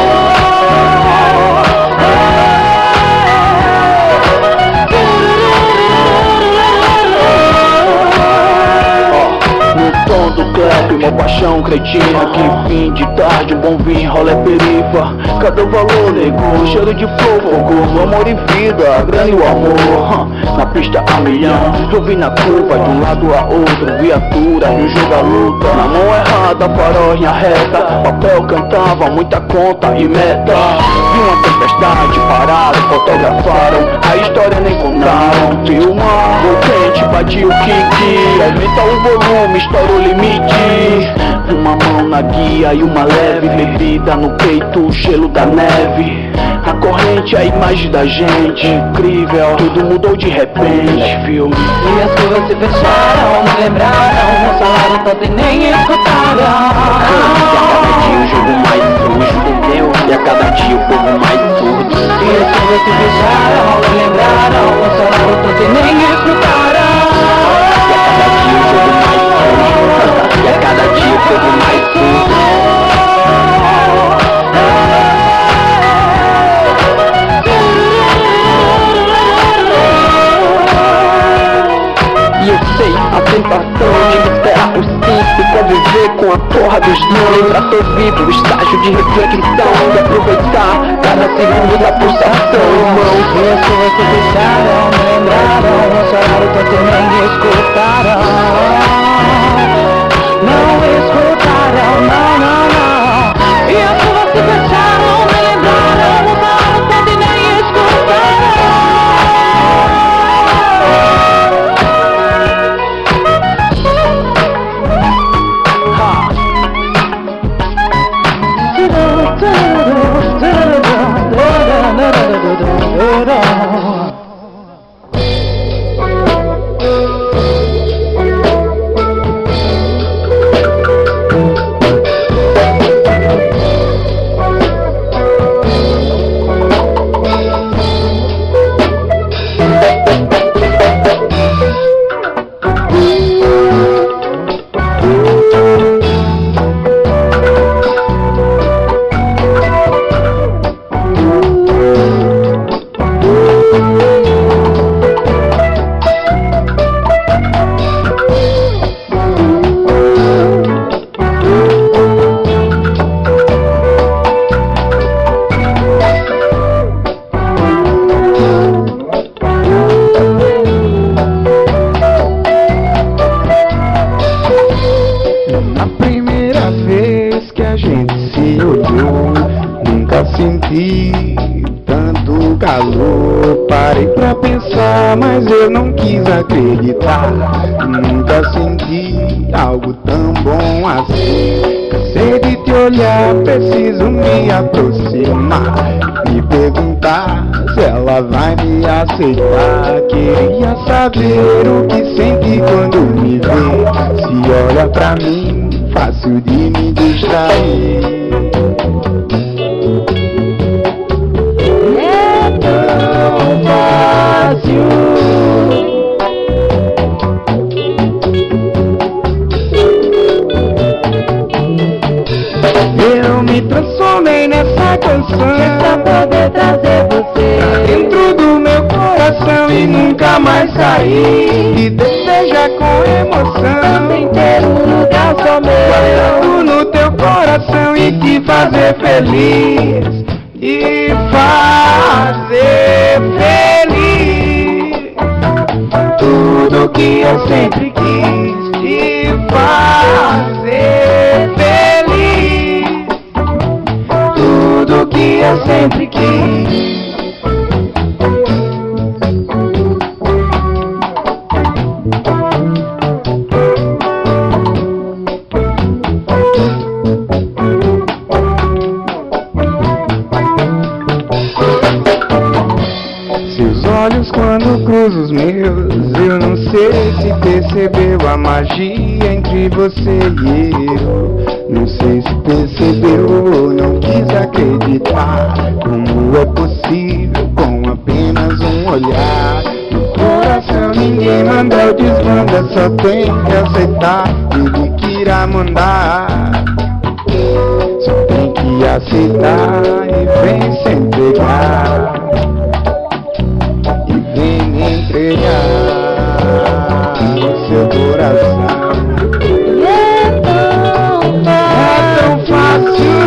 Do clap, uma paixão cretina. Que fim de tarde, um bom vinho, rolê perifa. Cadê o valor, nego? Cheiro de fogo, amor e vida, grana e o amor. Na pista a milhão, eu vi na curva de um lado a outro, viatura e o jogo a luta. Na mão errada, faróis reta, papel cantava, muita conta e meta. Vi uma tempestade parada, fotografaram, a história nem contaram. Filmar, o quente, bati o kick, aumenta o volume, estoura o limite. Uma mão na guia e uma leve bebida no peito, o gelo da neve. A corrente, a imagem da gente, incrível, tudo mudou de repente, filme. E as ruas se fecharam, me lembraram. Não falaram tanto e nem escutaram. E a cada dia o jogo mais sujo, entendeu? E a cada dia o povo mais surdo. E as ruas se fecharam, me lembraram. Não falaram tanto e nem escutaram. E a cada dia o jogo mais sujo. E a cada dia o povo mais surdo. E eu sei a tentação de me esperar por sempre, conviver viver com a porra dos não. Lembrar tô vivo, estágio de reflexão, e aproveitar cada segundo da pulsação, irmão. Minhas ruas se fecharam, me lembraram, não choraram tanto nem escutaram. Não escutaram, não, não, não. Minhas ruas se fecharam, me lembraram, não choraram tanto nem escutaram. Senti tanto calor, parei pra pensar, mas eu não quis acreditar. Nunca senti algo tão bom assim. Cansei de te olhar, preciso me aproximar, me perguntar se ela vai me aceitar. Queria saber o que sente quando me vê. Se olha pra mim, fácil de me distrair. Eu me transformei nessa canção pra poder trazer você pra dentro do meu coração e nunca mais sair. Me deseja com emoção, também ter um lugar só meu, guardado no teu coração e te fazer feliz. E fazer feliz tudo que eu sempre quis. E fazer feliz tudo que eu sempre quis. Seus olhos quando cruzam os meus, eu não sei se percebeu a magia entre você e eu. Não sei se percebeu ou não quis acreditar. Como é possível com apenas um olhar? No coração ninguém mandou desmanda, só tem que aceitar. Ele que irá mandar, só tem que aceitar e vem se entregar. Entregar o seu coração. É tão fácil.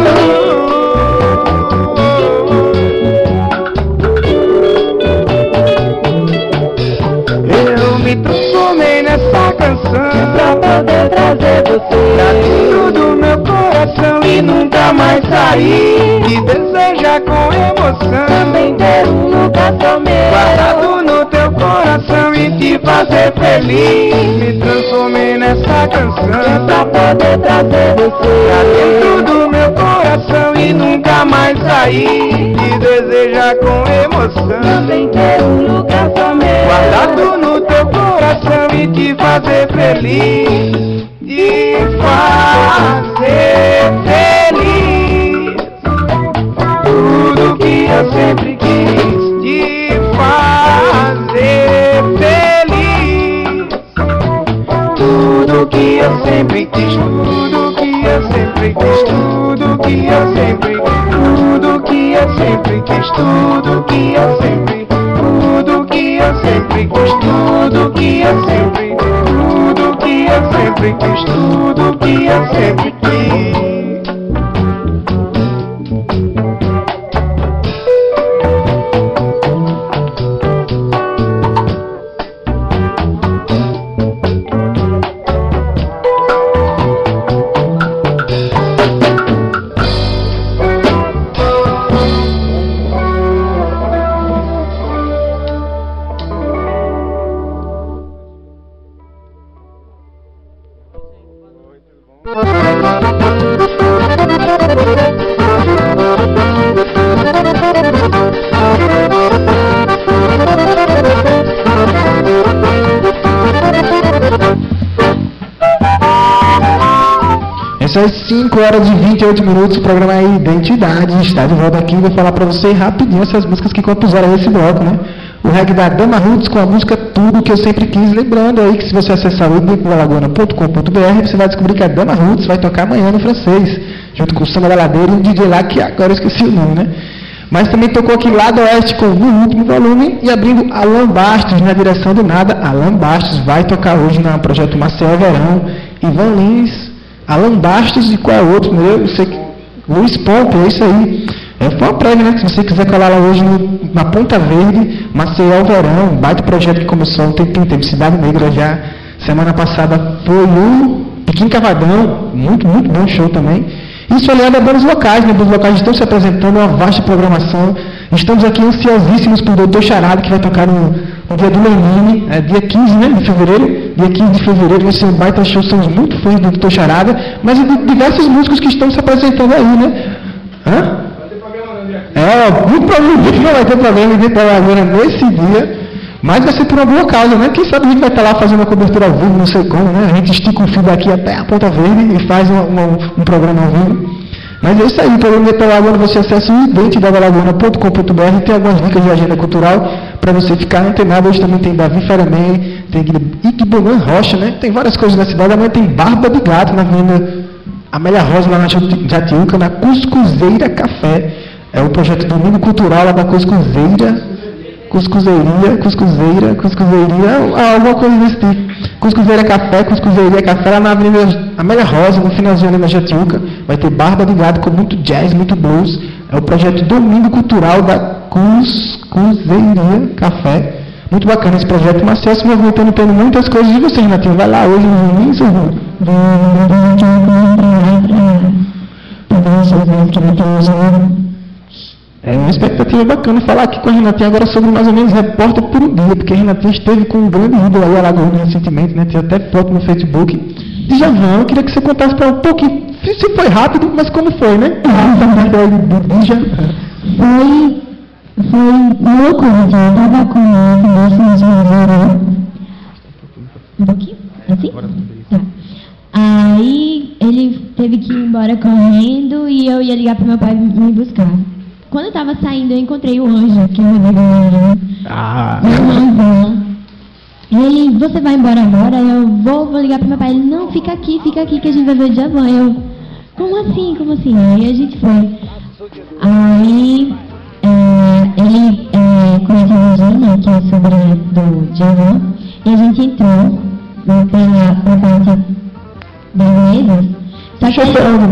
Eu me transformei nessa canção pra poder trazer você pra dentro do meu coração e nunca mais sair. Me deseja com emoção, também ter um lugar só meu, guardado no teu coração e te fazer feliz. Me transformei nessa canção pra poder trazer você pra dentro do meu coração e nunca mais sair. Te deseja com emoção, também ter um lugar só meu, guardado no teu coração e te fazer feliz. E fazer feliz tudo que eu sempre quis. Te fazer feliz tudo que eu sempre quis. Tudo que eu sempre quis. Tudo que eu sempre quis. Tudo que eu sempre quis. Tudo que eu sempre. Tudo que eu sempre quis. Tudo que eu sempre. Tudo que eu sempre quis. Tudo que eu sempre quis. Essas 5 horas e 28 minutos, o programa é Identidade está de volta aqui. Vou falar pra você rapidinho essas músicas que compuseram esse bloco, né? O reggae da Dama Roots com a música Tudo Que Eu Sempre Quis. Lembrando aí que se você acessar o identidalagoana.com.br, você vai descobrir que a Dama Roots vai tocar amanhã no francês, junto com o Samba da Ladeira e um DJ lá que agora eu esqueci o nome, né? Mas também tocou aqui Lado Oeste com No Último Volume e abrindo Alan Bastos na direção do nada. Alan Bastos vai tocar hoje no projeto Marcel Verão, Ivan Lins, Alan Bastos e qual é o outro? Eu sei que Luiz Pompe, é isso aí. Foi uma prévia, né? Se você quiser colar lá hoje na Ponta Verde, Maceió Verão, baita projeto que começou há um tempo, Cidade Negra já. Semana passada foi o Piquim Cavadão, muito bom show também. Isso aliado a bandas locais, né? Bandas locais estão se apresentando, uma vasta programação. Estamos aqui ansiosíssimos por Doutor Charada, que vai tocar no dia do Lenine, dia 15, né, de fevereiro. Dia 15 de fevereiro vai ser um baita show, somos muito fãs do Doutor Charada, mas de diversos músicos que estão se apresentando aí, né? Hã? Muito provavelmente não vai ter problema de estar agora nesse dia, mas vai ser por alguma causa, né? Quem sabe a gente vai estar lá fazendo uma cobertura ao vivo, não sei como, né? A gente estica o fio daqui até a Ponta Verde e faz um programa ao vivo. Mas é isso aí, o programa de Alagoana, você acessa o identidadalagoana.com.br, tem algumas dicas de agenda cultural para você ficar antenado. Hoje também tem Davi Faramei, tem Igbonan Rocha, né? Tem várias coisas na cidade. Amanhã tem Barba de Gato na Avenida Amélia Rosa, lá na Jatiuca, na Cuscuzeira Café. É o projeto Domingo Cultural lá da Cuscuzeiria, alguma coisa desse tipo. Cuscuzeira Café, lá na Avenida Amélia Rosa, no finalzinho ali na Jatiuca. Vai ter Barba de Gato com muito jazz, muito blues. É o projeto Domingo Cultural da Cuscuzeiria Café. Muito bacana esse projeto. Marcel se movimentando, tendo muitas coisas. E você, Renatinho, vai lá hoje no início? É uma expectativa bacana falar aqui com a Renatinha agora sobre mais ou menos Repórter por um Dia, porque a Renatinha esteve com um grande ídolo aí, Alagoana, recentemente, né? Tem até foto no Facebook. Djavan, eu queria que você contasse para um pouquinho, se foi rápido, mas como foi, né? Foi louco, gente. Eu tava com um pouquinho? Assim? Tá. Aí ele teve que ir embora correndo e eu ia ligar pro meu pai me buscar. Quando eu tava saindo, eu encontrei o Anjo, que é meu amigo, meu irmãozão. E ele, você vai embora agora? Eu vou ligar pro meu pai. Ele, não, fica aqui que a gente vai ver o Djavan. Eu, como assim? Aí a gente foi. Aí ele conhece a Regina, que é sobrinha do Djavan, e a gente entrou pela parte das mesas. Só que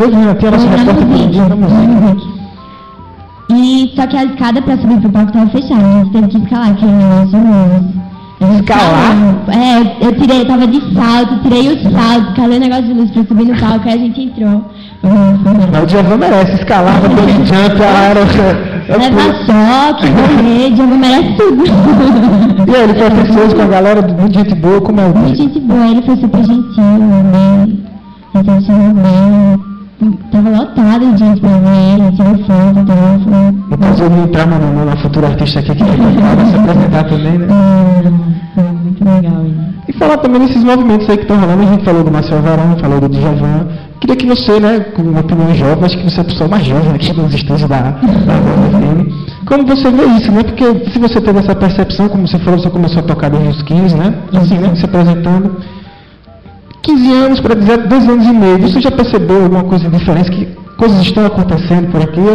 só que a escada para subir pro palco estava fechada, a gente teve que escalar aquele negócio de luz. Escalar? Eu tava de salto, tirei o salto, escalei o negócio de luz para subir no palco, aí a gente entrou. Mas o Djavan merece escalar, vai ter jump, leva choque, morrer, Djavan merece tudo. E aí, ele foi atencioso com a galera, muito gente boa, como é o muito gente boa, ele foi super gentil, bem, recepcionou bem. Tava lotado de gente pra ver ele, tirou foto, então depois eu vou entrar na futura artista aqui que vai se apresentar também, né? Foi muito legal isso. E falar também desses movimentos aí que estão rolando, a gente falou do Marcel Verão, falou do Djavan. Queria que você, né, com uma opinião jovem, acho que você é a pessoa mais jovem aqui nos estúdios da FM, como você vê isso, né? Porque se você teve essa percepção, como você falou, você começou a tocar desde os 15, né? Assim, né, se apresentando. 15 anos para 2 anos e meio, você já percebeu alguma coisa diferente, que coisas estão acontecendo por aqui?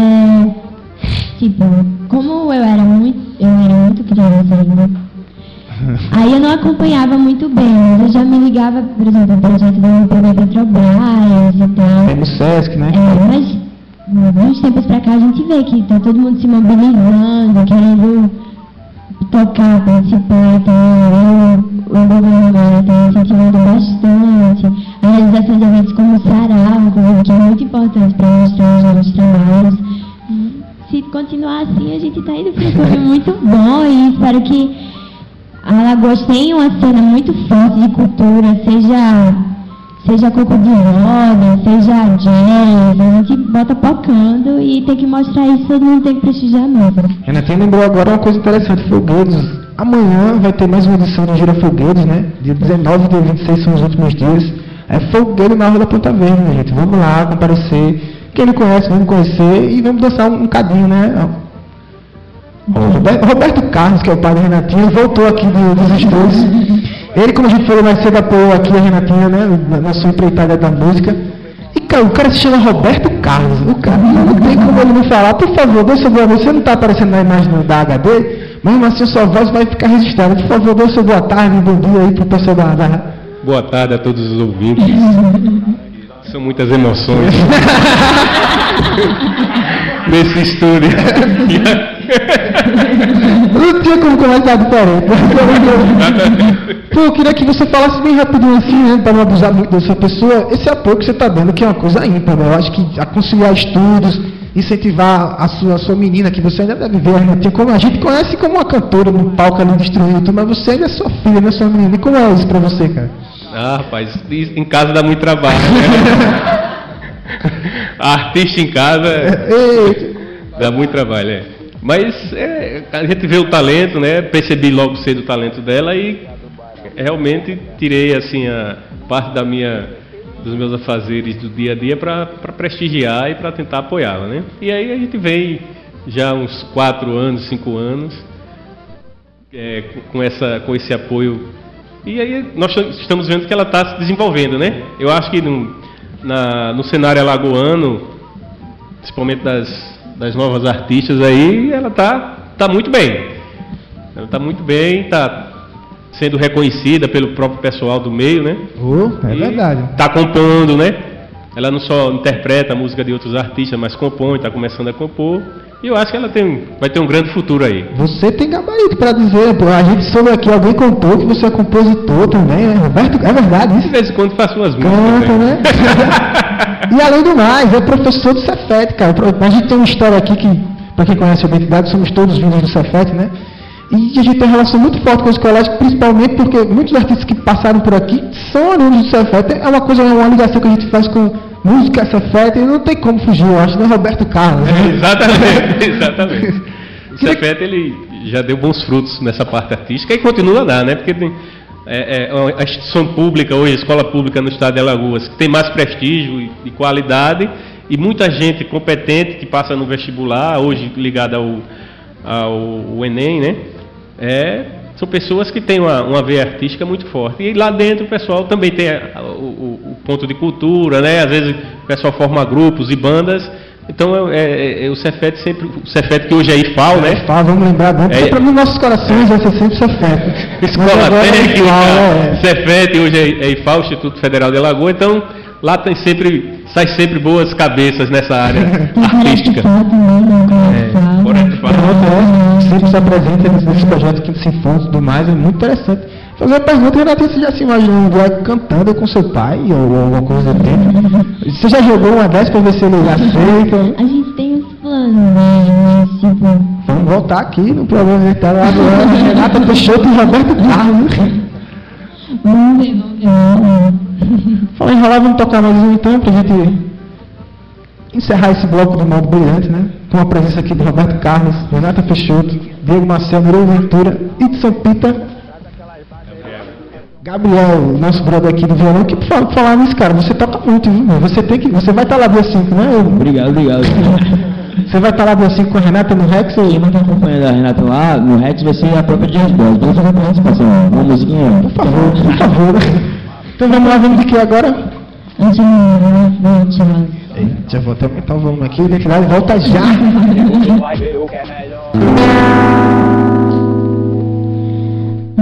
Sim, tipo, como eu era muito criança ainda, Aí eu não acompanhava muito bem, mas eu já me ligava, por exemplo, o projeto da MPB Petrobras e tal. Tem no Sesc, né? Mas de uns tempos pra cá a gente vê que tá todo mundo se mobilizando, querendo tocar, participar e tal. O governo agora está incentivando bastante a realização de eventos como o Sarau, inclusive, que é muito importante para mostrar os novos trabalhos. Se continuar assim, a gente está indo para um caminho muito bom e espero que a Alagoas tenha uma cena muito forte de cultura, seja coco de roda, seja jazz, a gente bota pocando e tem que mostrar isso, todo mundo tem que prestigiar mesmo. Renatinha lembrou agora uma coisa interessante, Fogueiros. Amanhã vai ter mais uma edição do Gira Fogueiros, né? Dia 19 e dia 26 são os últimos dias. É Fogueiro na Rua da Ponta Verde, né, gente? Vamos lá, comparecer. Quem não conhece, vamos conhecer e vamos dançar um cadinho, né? Roberto Carlos, que é o pai da Renatinha, voltou aqui dos estúdios. Ele, como a gente falou mais cedo, apoiou aqui a Renatinha, né? Na sua empreitada da música. E, cara, o cara se chama Roberto Carlos. O cara não tem como ele não falar. Por favor, dê seu boa noite. Você não está aparecendo na imagem da HD, mas assim a sua voz vai ficar registrada. Por favor, dê seu boa tarde, bom dia aí para o pessoal da... Boa tarde a todos os ouvintes. São muitas emoções nesse estúdio. Não tinha como começar diferente. Pô, eu queria que você falasse bem rapidinho assim, né, para não abusar muito dessa pessoa, esse apoio que você está dando, que é uma coisa ímpar, né? Eu acho que aconselhar estudos, incentivar a sua menina, que você ainda deve ver, né? Como a gente conhece como uma cantora no palco ali destruindo, mas você ainda é sua filha, não é sua menina. E como é isso para você, cara? Ah, rapaz, em casa dá muito trabalho, né? A artista em casa dá muito trabalho, é. Mas a gente vê o talento, né? Percebi logo cedo o talento dela e realmente tirei assim a parte dos meus afazeres do dia a dia para prestigiar e para tentar apoiá-la, né? E aí a gente vem já uns 4 anos, 5 anos com esse apoio. E aí nós estamos vendo que ela está se desenvolvendo, né? Eu acho que no cenário alagoano, principalmente das novas artistas aí, ela tá muito bem. Ela está muito bem, está sendo reconhecida pelo próprio pessoal do meio, né? É verdade. Está compondo, né? Ela não só interpreta a música de outros artistas, mas compõe, está começando a compor. E eu acho que ela vai ter um grande futuro aí. Você tem gabarito para dizer, pô. A gente soube aqui, alguém contou que você é compositor também, né? Roberto, é verdade isso? De vez em quando faço umas músicas. Canta, né? E além do mais, é professor do Cefet, cara. A gente tem uma história aqui que, para quem conhece a identidade, somos todos vindos do Cefet, né? E a gente tem uma relação muito forte com os colégios, principalmente porque muitos artistas que passaram por aqui são alunos do Cefet. É uma ligação que a gente faz com música, Cefet, e não tem como fugir, eu acho, né? Roberto Carlos. Né? Exatamente. O Cefet, ele já deu bons frutos nessa parte artística e continua a dar, né? Porque tem a instituição pública, hoje, a escola pública no estado de Alagoas, que tem mais prestígio e qualidade, e muita gente competente que passa no vestibular, hoje ligada ao Enem, né? São pessoas que têm uma veia artística muito forte. E lá dentro o pessoal também tem o ponto de cultura, né? Às vezes o pessoal forma grupos e bandas. Então o Cefet sempre, o Cefet que hoje é IFAL, né? IFAL, vamos lembrar, porque para mim nossos corações vai ser sempre Cefet. Escola Técnica, Cefet hoje é IFAL, Instituto Federal de Alagoas. Então lá sai sempre boas cabeças nessa área artística. Sempre se apresenta nesse projeto aqui de Sinfônico e tudo mais, é muito interessante. Fazer uma pergunta, Renatinha, você já se imaginou um dueto cantando com seu pai ou alguma coisa do tipo? Você já jogou uma dessas para ver se ele aceita? A gente tem uns planos, né? Tipo... Vamos voltar aqui no programa que está lá do Renata Peixoto e Roberto Carlos. Vamos ver. Fala em rolar, vamos tocar mais um então, pra gente encerrar esse bloco do Modo Brilhante, né? Com a presença aqui de Roberto Carlos, Renata Peixoto, Diego Marcel, Mirou Ventura, Edson Pita, Gabriel, nosso brother aqui do violão, que por falar nisso, cara, você toca muito, viu? Você vai estar lá dia 5, né? Obrigado. Você vai estar lá dia 5 com a Renata no Rex? Quem vai estar acompanhando a Renata lá no Rex vai ser a própria Dias Boys. Vamos fazer uma participação, uma musiquinha. Por favor. Então vamos lá, vamos de que agora? Já vou até aumentar o volume aqui, identidade volta já. Vai ver o que é melhor.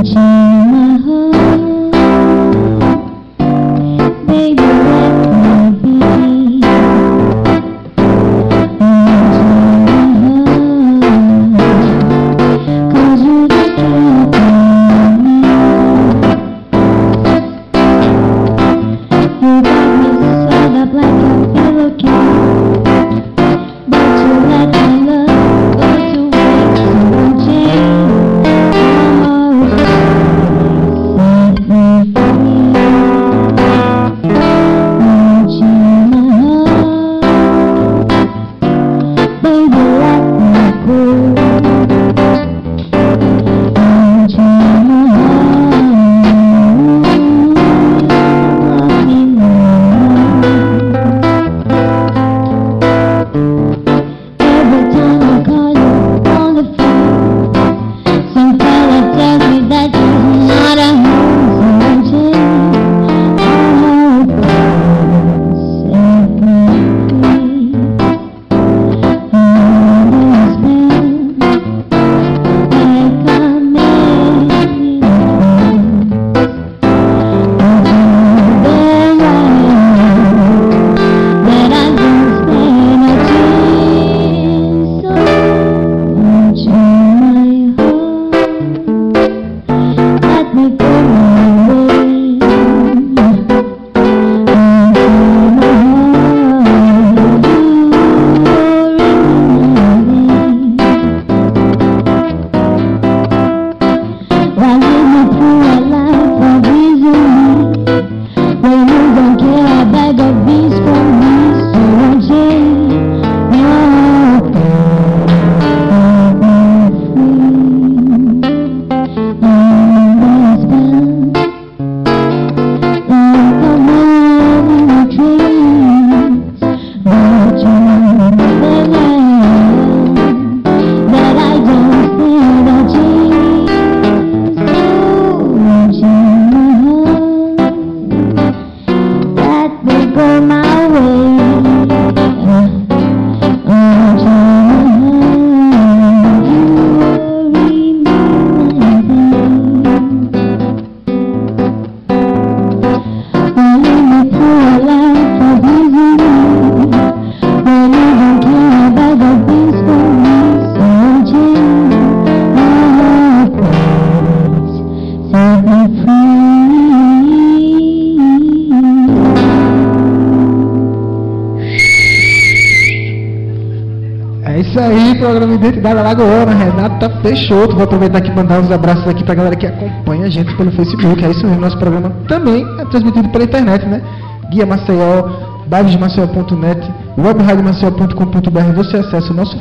Isso aí, programa Identidade Alagoana, Renata Peixoto. Vou aproveitar aqui e mandar uns abraços aqui pra galera que acompanha a gente pelo Facebook. É isso mesmo, nosso programa também é transmitido pela internet, né? Guia Maceió, bairrodemaceió.net, webradiomaceió.com.br. Você acessa o nosso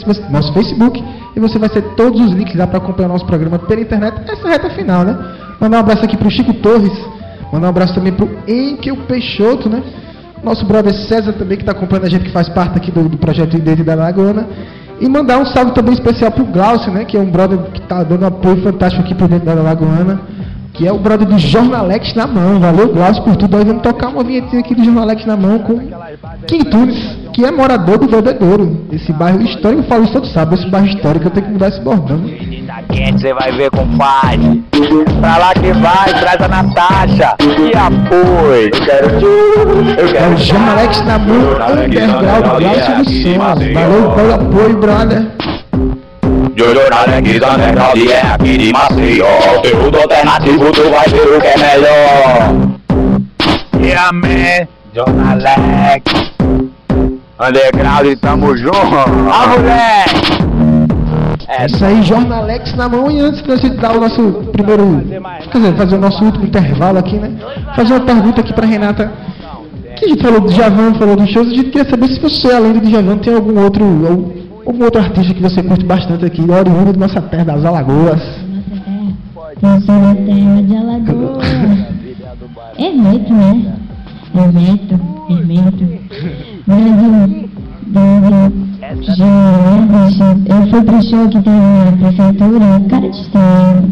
Facebook e você vai ter todos os links lá para acompanhar o nosso programa pela internet. Essa reta final, né? Mandar um abraço aqui pro Chico Torres, mandar um abraço também pro Enkel Peixoto, né? Nosso brother César também, que está acompanhando a gente, que faz parte aqui do projeto Identidade Alagoana. E mandar um salve também especial pro Glaucio, né? Que é um brother que está dando um apoio fantástico aqui pro Identidade Alagoana, que é o brother do Jornalex na mão. Valeu, Glaucio, por tudo. Aí vamos tocar uma vinhetinha aqui do Jornalex na mão com King Tunes, que é morador do Verdedouro, esse bairro histórico. Eu falo isso todo sábado, esse bairro histórico, eu tenho que mudar esse bordão. Quente, você vai ver, compadre. Pra lá que vai, traz a Natasha. E apoio. Eu quero o Jornalex na mão, underground, Glaucio do som. Valeu pelo apoio, brother. Jornalex underground é aqui de Maceió. Conteúdo alternativo, tu vai ver o que é melhor. Yeah, man, Jornalex underground, tamo junto. Ah, moleque! É isso aí, Jornalex na mão. E antes de nós dar o nosso primeiro, quer dizer, fazer o nosso último intervalo aqui, né? Fazer uma pergunta aqui pra Renata. Que a gente falou do Djavan, falou dos shows. A gente queria saber se você, além do Djavan, tem algum outro artista que você curte bastante aqui, oriundo de nossa terra, das Alagoas. Eu sou da terra de Alagoas. Hermeto, né? Hermeto. Eu fui pro show que teve na prefeitura, cara de estranho.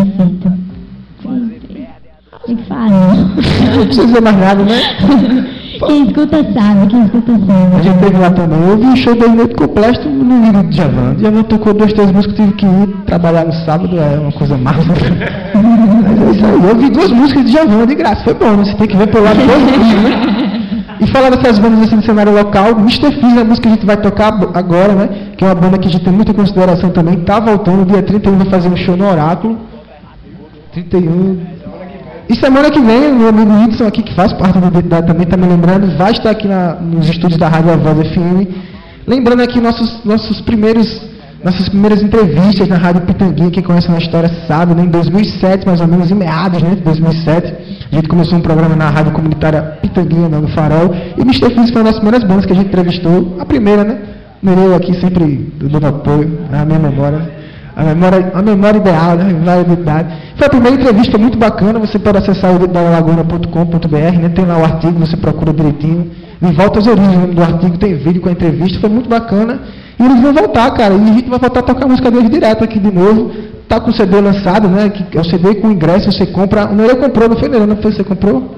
Prefeito. O que fala? Não precisa mais nada, né? Quem escuta sabe, quem escuta sabe. A gente teve lá também. Eu vi o show da noite completo no livro de Djavan. Djavan tocou 2, 3 músicas, tive que ir trabalhar no sábado, é uma coisa massa. Mas é isso aí. Eu vi 2 músicas de Djavan de graça, foi bom, né? Você tem que ver pelo lado positivo, né? E falar dessas bandas assim no cenário local, Mr. Freeze é a música que a gente vai tocar agora, né? Que é uma banda que a gente tem muita consideração também, tá voltando, dia 31 vai fazer um show no Oráculo. 31. E semana que vem, o meu amigo Whitson aqui, que faz parte do Identidade também, está me lembrando, vai estar aqui nos estúdios da Rádio A Voz FM, lembrando aqui nossas primeiras entrevistas na Rádio Pitanguinha, quem conhece a história sabe, né? Em 2007, mais ou menos, em meados, né? De 2007, a gente começou um programa na Rádio Comunitária Pitanguinha, no Farol, e o Mr. Freeze foi uma das primeiras bandas que a gente entrevistou, a primeira, né? Nereu aqui sempre dando apoio, na minha memória. A memória ideal, né? A identidade. Foi a primeira entrevista muito bacana, você pode acessar o identidadelaguna.com.br, né? Tem lá o artigo, você procura direitinho. E volta às origens do artigo, tem vídeo com a entrevista, foi muito bacana. E eles vão voltar, cara, e a gente vai voltar a tocar a música deles direto aqui de novo. Tá com o CD lançado, né? Que é o CD com ingresso, você compra. O Nereu comprou, não foi Nereu, não foi? Você comprou?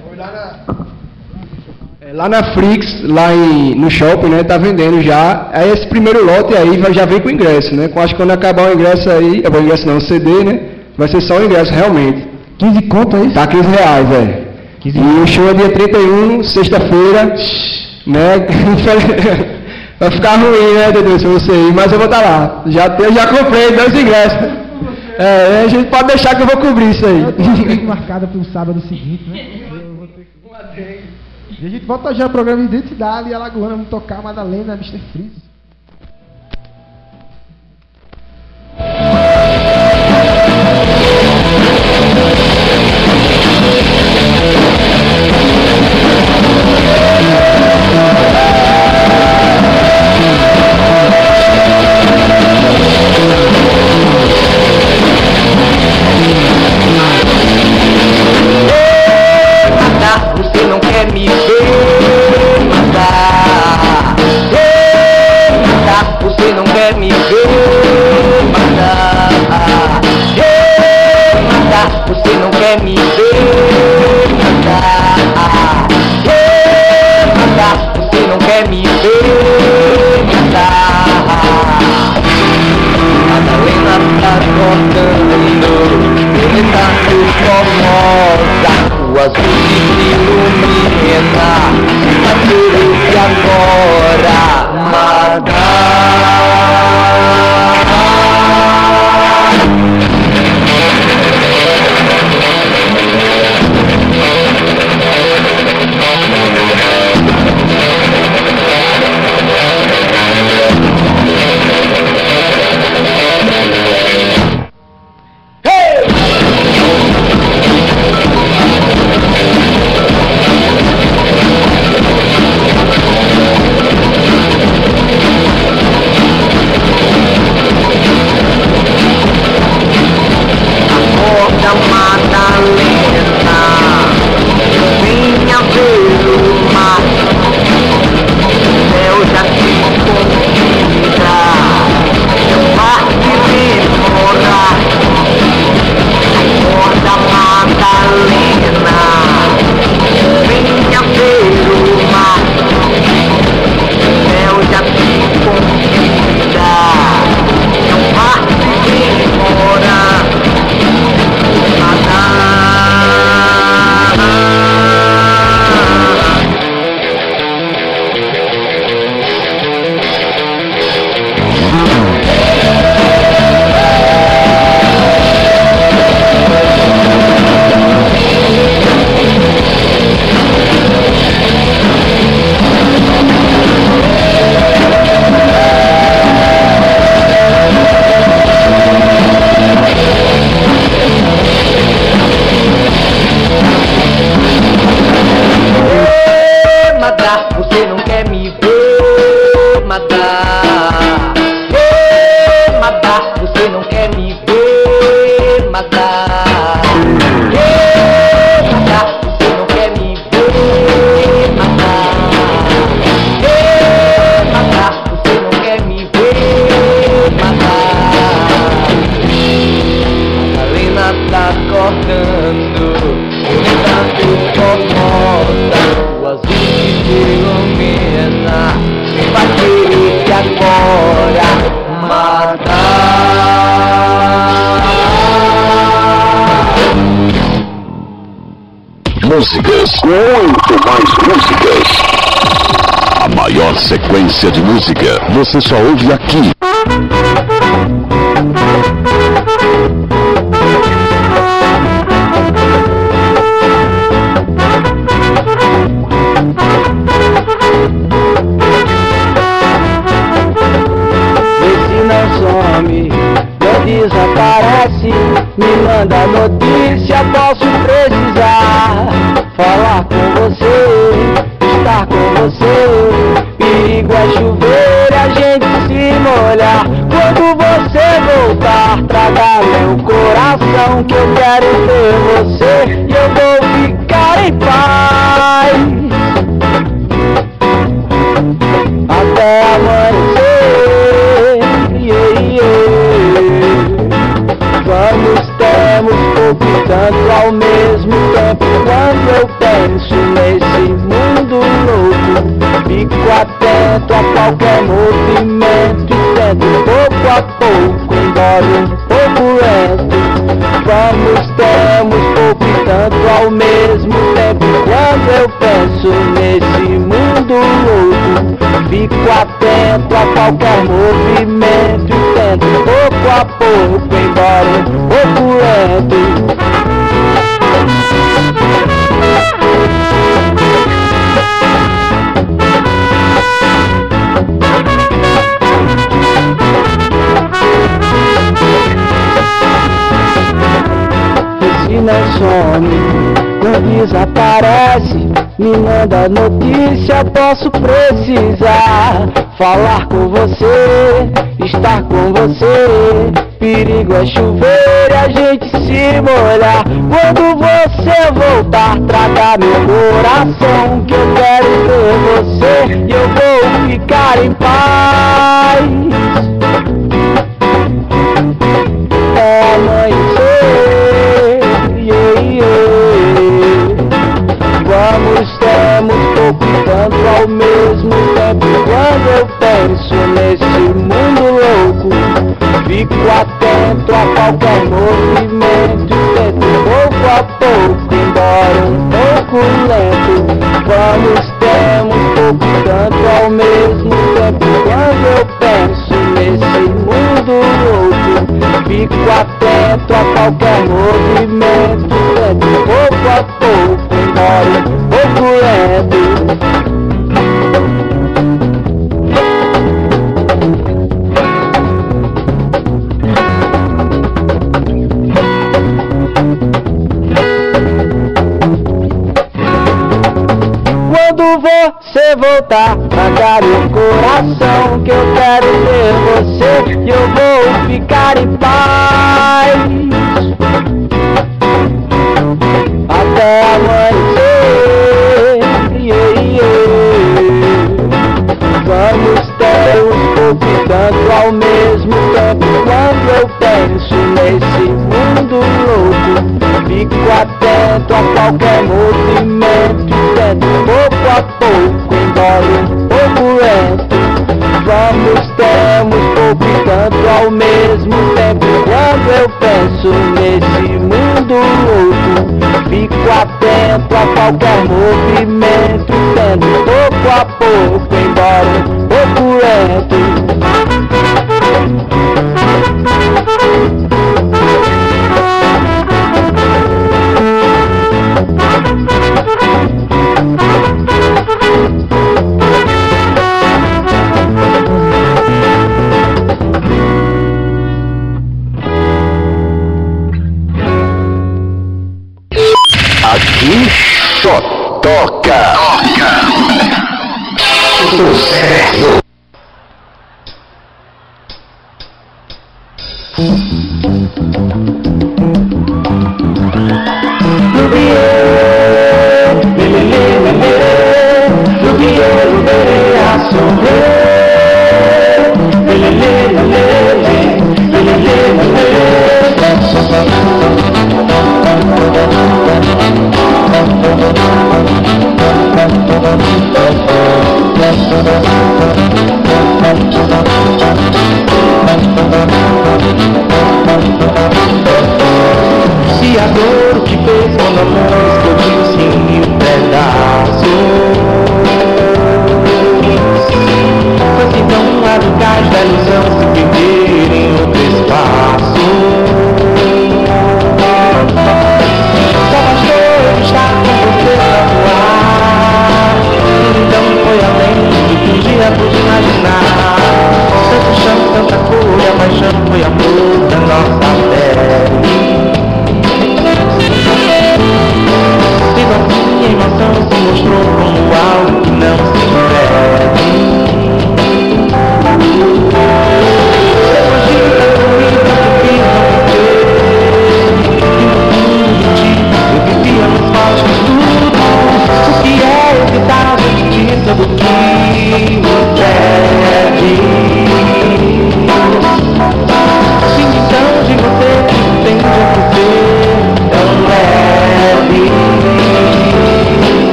Lá na Flix, lá no shopping, né, tá vendendo já. Aí esse primeiro lote aí já vem com ingresso, né? Acho que quando acabar o ingresso aí, o ingresso não, o CD, né? Vai ser só o ingresso, realmente. 15 conto aí? Tá R$15, velho. E o show é dia 31, sexta-feira, né? Vai ficar ruim, né, Dedê, se você ir, mas eu vou estar lá. Eu já comprei 2 ingressos. A gente pode deixar que eu vou cobrir isso aí. Eu tenho marcada para o sábado seguinte, né? Eu vou ter que... E a gente volta já ao programa Identidade e Alagoana, vamos tocar Madalena, Mr. Freeze. Você não quer me ver matar. músicas, muito mais músicas. A maior sequência de música você só ouve aqui. Desaparece, me manda notícia, posso precisar falar com você, estar com você. Perigo é chover, a gente se molhar. Quando você voltar, traga meu coração, que eu quero ter você e eu vou ficar em paz até amanhecer. Vamos, temos pouco e tanto ao mesmo tempo. Quando eu penso nesse mundo louco, fico atento a qualquer movimento e tento pouco a pouco, embora um pouco lento. Vamos, temos pouco e tanto ao mesmo tempo. Quando eu penso nesse mundo louco, fico atento a qualquer movimento e tento pouco a pouco, embora um pouco lento. Se não some, não desaparece, me manda notícia, posso precisar falar com você, estar com você. Perigo é chover, a gente se molhar. Quando você voltar, traga meu coração, que eu quero ver você e eu vou ficar em paz até amanhecer. Vamos, temos pouco e tanto ao mesmo tempo. Quando eu penso nesse mundo louco, fico atento a qualquer movimento e tento pouco a pouco, embora um pouco lento. Vamos, temos pouco e tanto ao mesmo tempo. Quando eu penso nesse mundo louco, fico atento a qualquer movimento e tento pouco a pouco, embora um pouco lento. Quando você voltar, traga meu coração, que eu quero ver você e eu vou ficar em paz até amanhecer. Vamos ter uns pouco e tanto ao mesmo tempo. Quando eu penso nesse mundo louco, fico atento a qualquer movimento e tento pouco a pouco, embora um pouco lento. Vamos, temos pouco e tanto ao mesmo tempo. Quando eu penso nesse mundo louco, fico atento a qualquer movimento e tento pouco a pouco, embora um pouco lento. Aqui só toca. Sucesso. Thank you.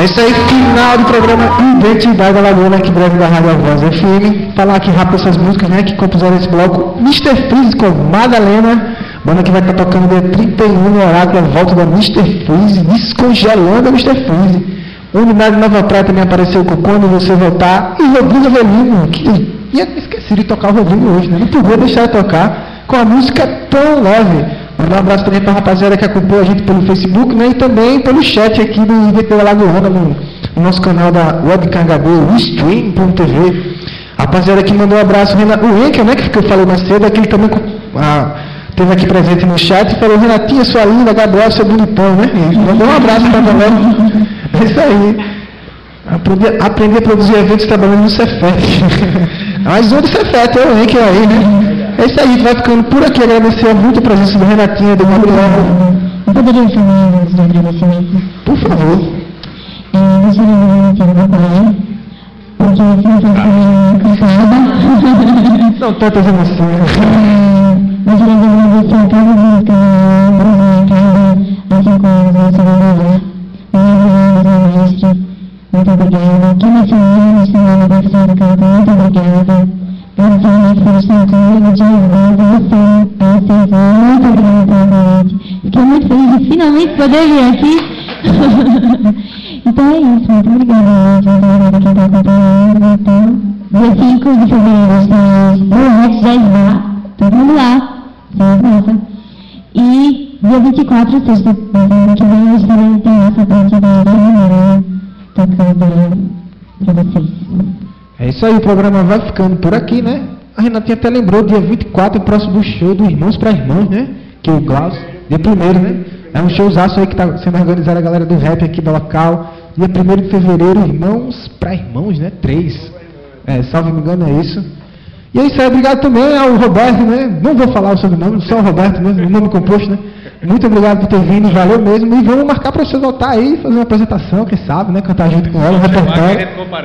É isso aí, final do programa Identidade Alagoana, aqui breve da Rádio Voz FM. Falar aqui rápido essas músicas, né, que compuseram esse bloco. Mr. Freeze com Madalena, banda que vai estar tocando dia 31 no horário da volta da Mr. Freeze, descongelando a Mr. Freeze. Unidade Nova Praia também apareceu com Quando Você Voltar. E Rodrigo Avelino, que esqueci de tocar o Rodrigo hoje, né? Não podia deixar de tocar com a música Tão Leve. Mandar um abraço também para a rapaziada que acompanha a gente pelo Facebook, né? E também pelo chat aqui do IVT Alagoana, no nosso canal da Webcam HD, o Stream.tv. A rapaziada que mandou um abraço, o Enkel, né? Que eu falei mais cedo, aquele também esteve aqui presente no chat e falou: Renatinha, sua linda, Gabriel, seu bonitão, né? E mandou um abraço para a galera. É isso aí. Aprender a produzir eventos trabalhando no Cefet. Mais um do Cefet, é o Enkel aí, né? É isso aí, vai ficando por aqui. Agradecer muito a presença do Renatinha, do Gabriel. Eu poderia falar de agradecimento? Por favor. Gostaria de agradecer ao meu pai, porque eu fiz a cansada. Não tantas emoções. Gostaria de agradecer a todos os que há 5 anos na segunda. Meu mestre, muito obrigada. Quem me ensinou no cinema da professora do campo, muito obrigada. Principalmente por estar comigo de ajudando você, muito obrigada pela noite. Fiquei muito feliz de finalmente poder vir aqui. Então é isso, muito obrigada, gente. Muito obrigada quem está acompanhando. Então, dia 5 de fevereiro, estamos no Rex Jazz Bar, todo mundo lá, nossa. E dia 24, sexta, que vem, eu estarei em terraça para te dar tocando para vocês. É isso aí, o programa vai ficando por aqui, né? A Renatinha até lembrou, dia 24, próximo do show do Irmãos para Irmãos, né? Que é o Klaus, dia 1º, né? É um showzaço aí que está sendo organizado a galera do rap aqui do local. Dia 1º de fevereiro, Irmãos para Irmãos, né? 3. Salvo me engano, é isso. E é isso aí, obrigado também ao Roberto, né? Não vou falar o sobrenome, só o Roberto mesmo, o nome composto, né? Muito obrigado por ter vindo, valeu mesmo. E vamos marcar para você voltar aí, fazer uma apresentação, quem sabe, né? Cantar junto com ela, um repertório.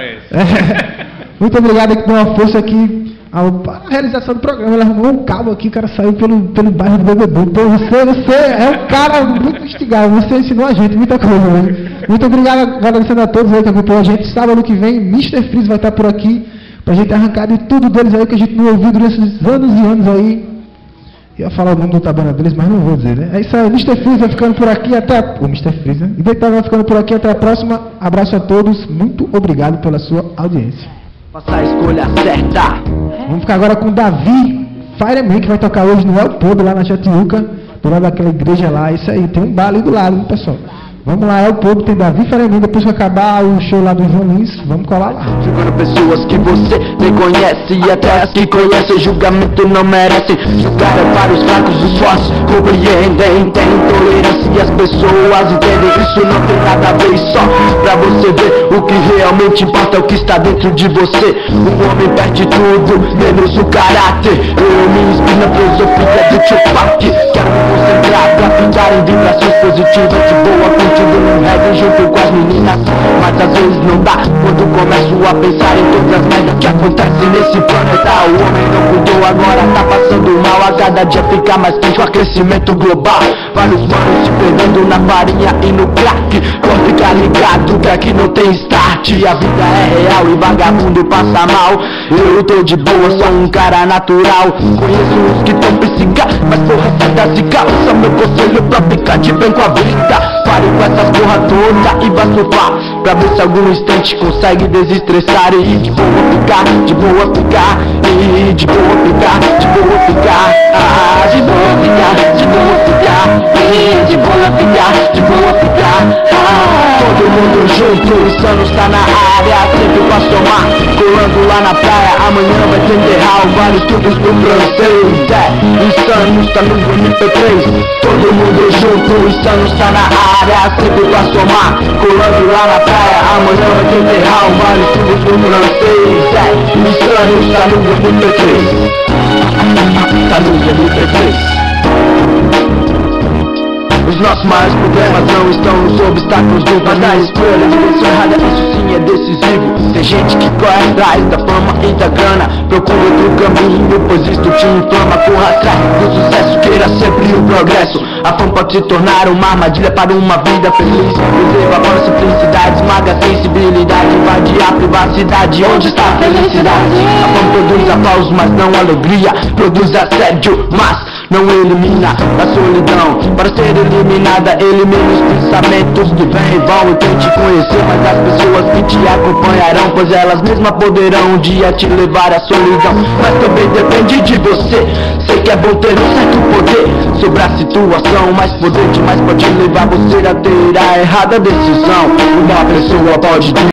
Muito obrigado aqui por uma força aqui a realização do programa. Ele arrumou um cabo aqui, o cara saiu pelo bairro do BBB. Então você é um cara muito instigado, você ensinou a gente muita coisa, né? Muito obrigado, agradecendo a todos aí que acompanham a gente. Sábado que vem, Mr. Freeze vai estar por aqui, pra gente arrancar de tudo deles aí que a gente não ouviu durante esses anos e anos aí. Ia falar o nome do tabana deles, mas não vou dizer, né? É isso aí, Mr. Freeze vai ficando por aqui até... O Mr. Freeze, né? E Deitado vai ficando por aqui até a próxima. Abraço a todos, muito obrigado pela sua audiência. Faça a escolha certa. Vamos ficar agora com o Davi Fireman, que vai tocar hoje no El Povo, lá na Chatiuca, do lado daquela igreja lá. Isso aí, tem um bar ali do lado, pessoal. Vamos lá, El Povo, tem Davi Fireman. Depois que acabar o show lá do João Lins, vamos colar lá. Julgando pessoas que você nem conhece, e até as que conhecem, julgamento não merecem. Julgar é para os fracos, os fortes compreendem. Tem intolerância e as pessoas entendem. Isso não tem nada a ver, só pra você ver. O que realmente importa é o que está dentro de você. O homem perde tudo, menos o caráter. Eu me inspiro na filosofia de Tupac. Quero me concentrar pra ficar em vibrações positivas de boa contigo no reggae junto com as meninas. Mas às vezes não dá quando começo a pensar em todas as merdas que acontecem nesse planeta. O homem não cuidou, agora tá passando mal. A cada dia fica mais quente o aquecimento global. Vários manos se perdendo na farinha e no crack. Vou ficar ligado que aqui não tem start. A vida é real e vagabundo passa mal. Eu tô de boa, sou um cara natural. Conheço uns que tão psicados, mas porra sai da zica. Ouça meu conselho pra ficar de bem com a vida. Pare com essas porra toda e vá surfar, pra ver se algum instante consegue desestressar. E de boa ficar, de boa ficar. E de boa ficar, de boa ficar. Ah, de boa ficar, de boa ficar. E de boa ficar, de boa ficar. Ah, todo mundo junto, Insanos tá na área, sempre pra somar. Colando lá na praia, amanhã vai ter enterrar. Vários tubos pro francês. Insanos tá no MP3. Todo mundo junto, Insanos tá na área, sempre pra somar. Colando lá na praia, amanhã vai ter enterrar. Vários tubos pro francês. Insanos tá no MP3. Tá no MP3. Os Os nossos maiores problemas não estão nos obstáculos do caminho. A escolha, a direção errada, isso sim é decisivo. Tem gente que corre atrás da fama e da grana, procura outro caminho, pois isto te inflama. Corra atrás do sucesso, queira sempre o progresso. A fama pode se tornar uma armadilha para uma vida feliz. Preserva agora a simplicidade, esmaga a sensibilidade, invade a privacidade. Onde está a felicidade? A fama produz aplausos, mas não alegria. Produz assédio, mas não elimina a solidão. Para ser eliminada, elimine os pensamentos que vêm e vão. E tente conhecer mais as pessoas que te acompanharão, pois elas mesmas poderão um dia te levar à solidão. Mas também depende de você. Sei que é bom ter um certo poder sobre a situação, mas poder demais pode levar você a ter a errada decisão. Uma pessoa pode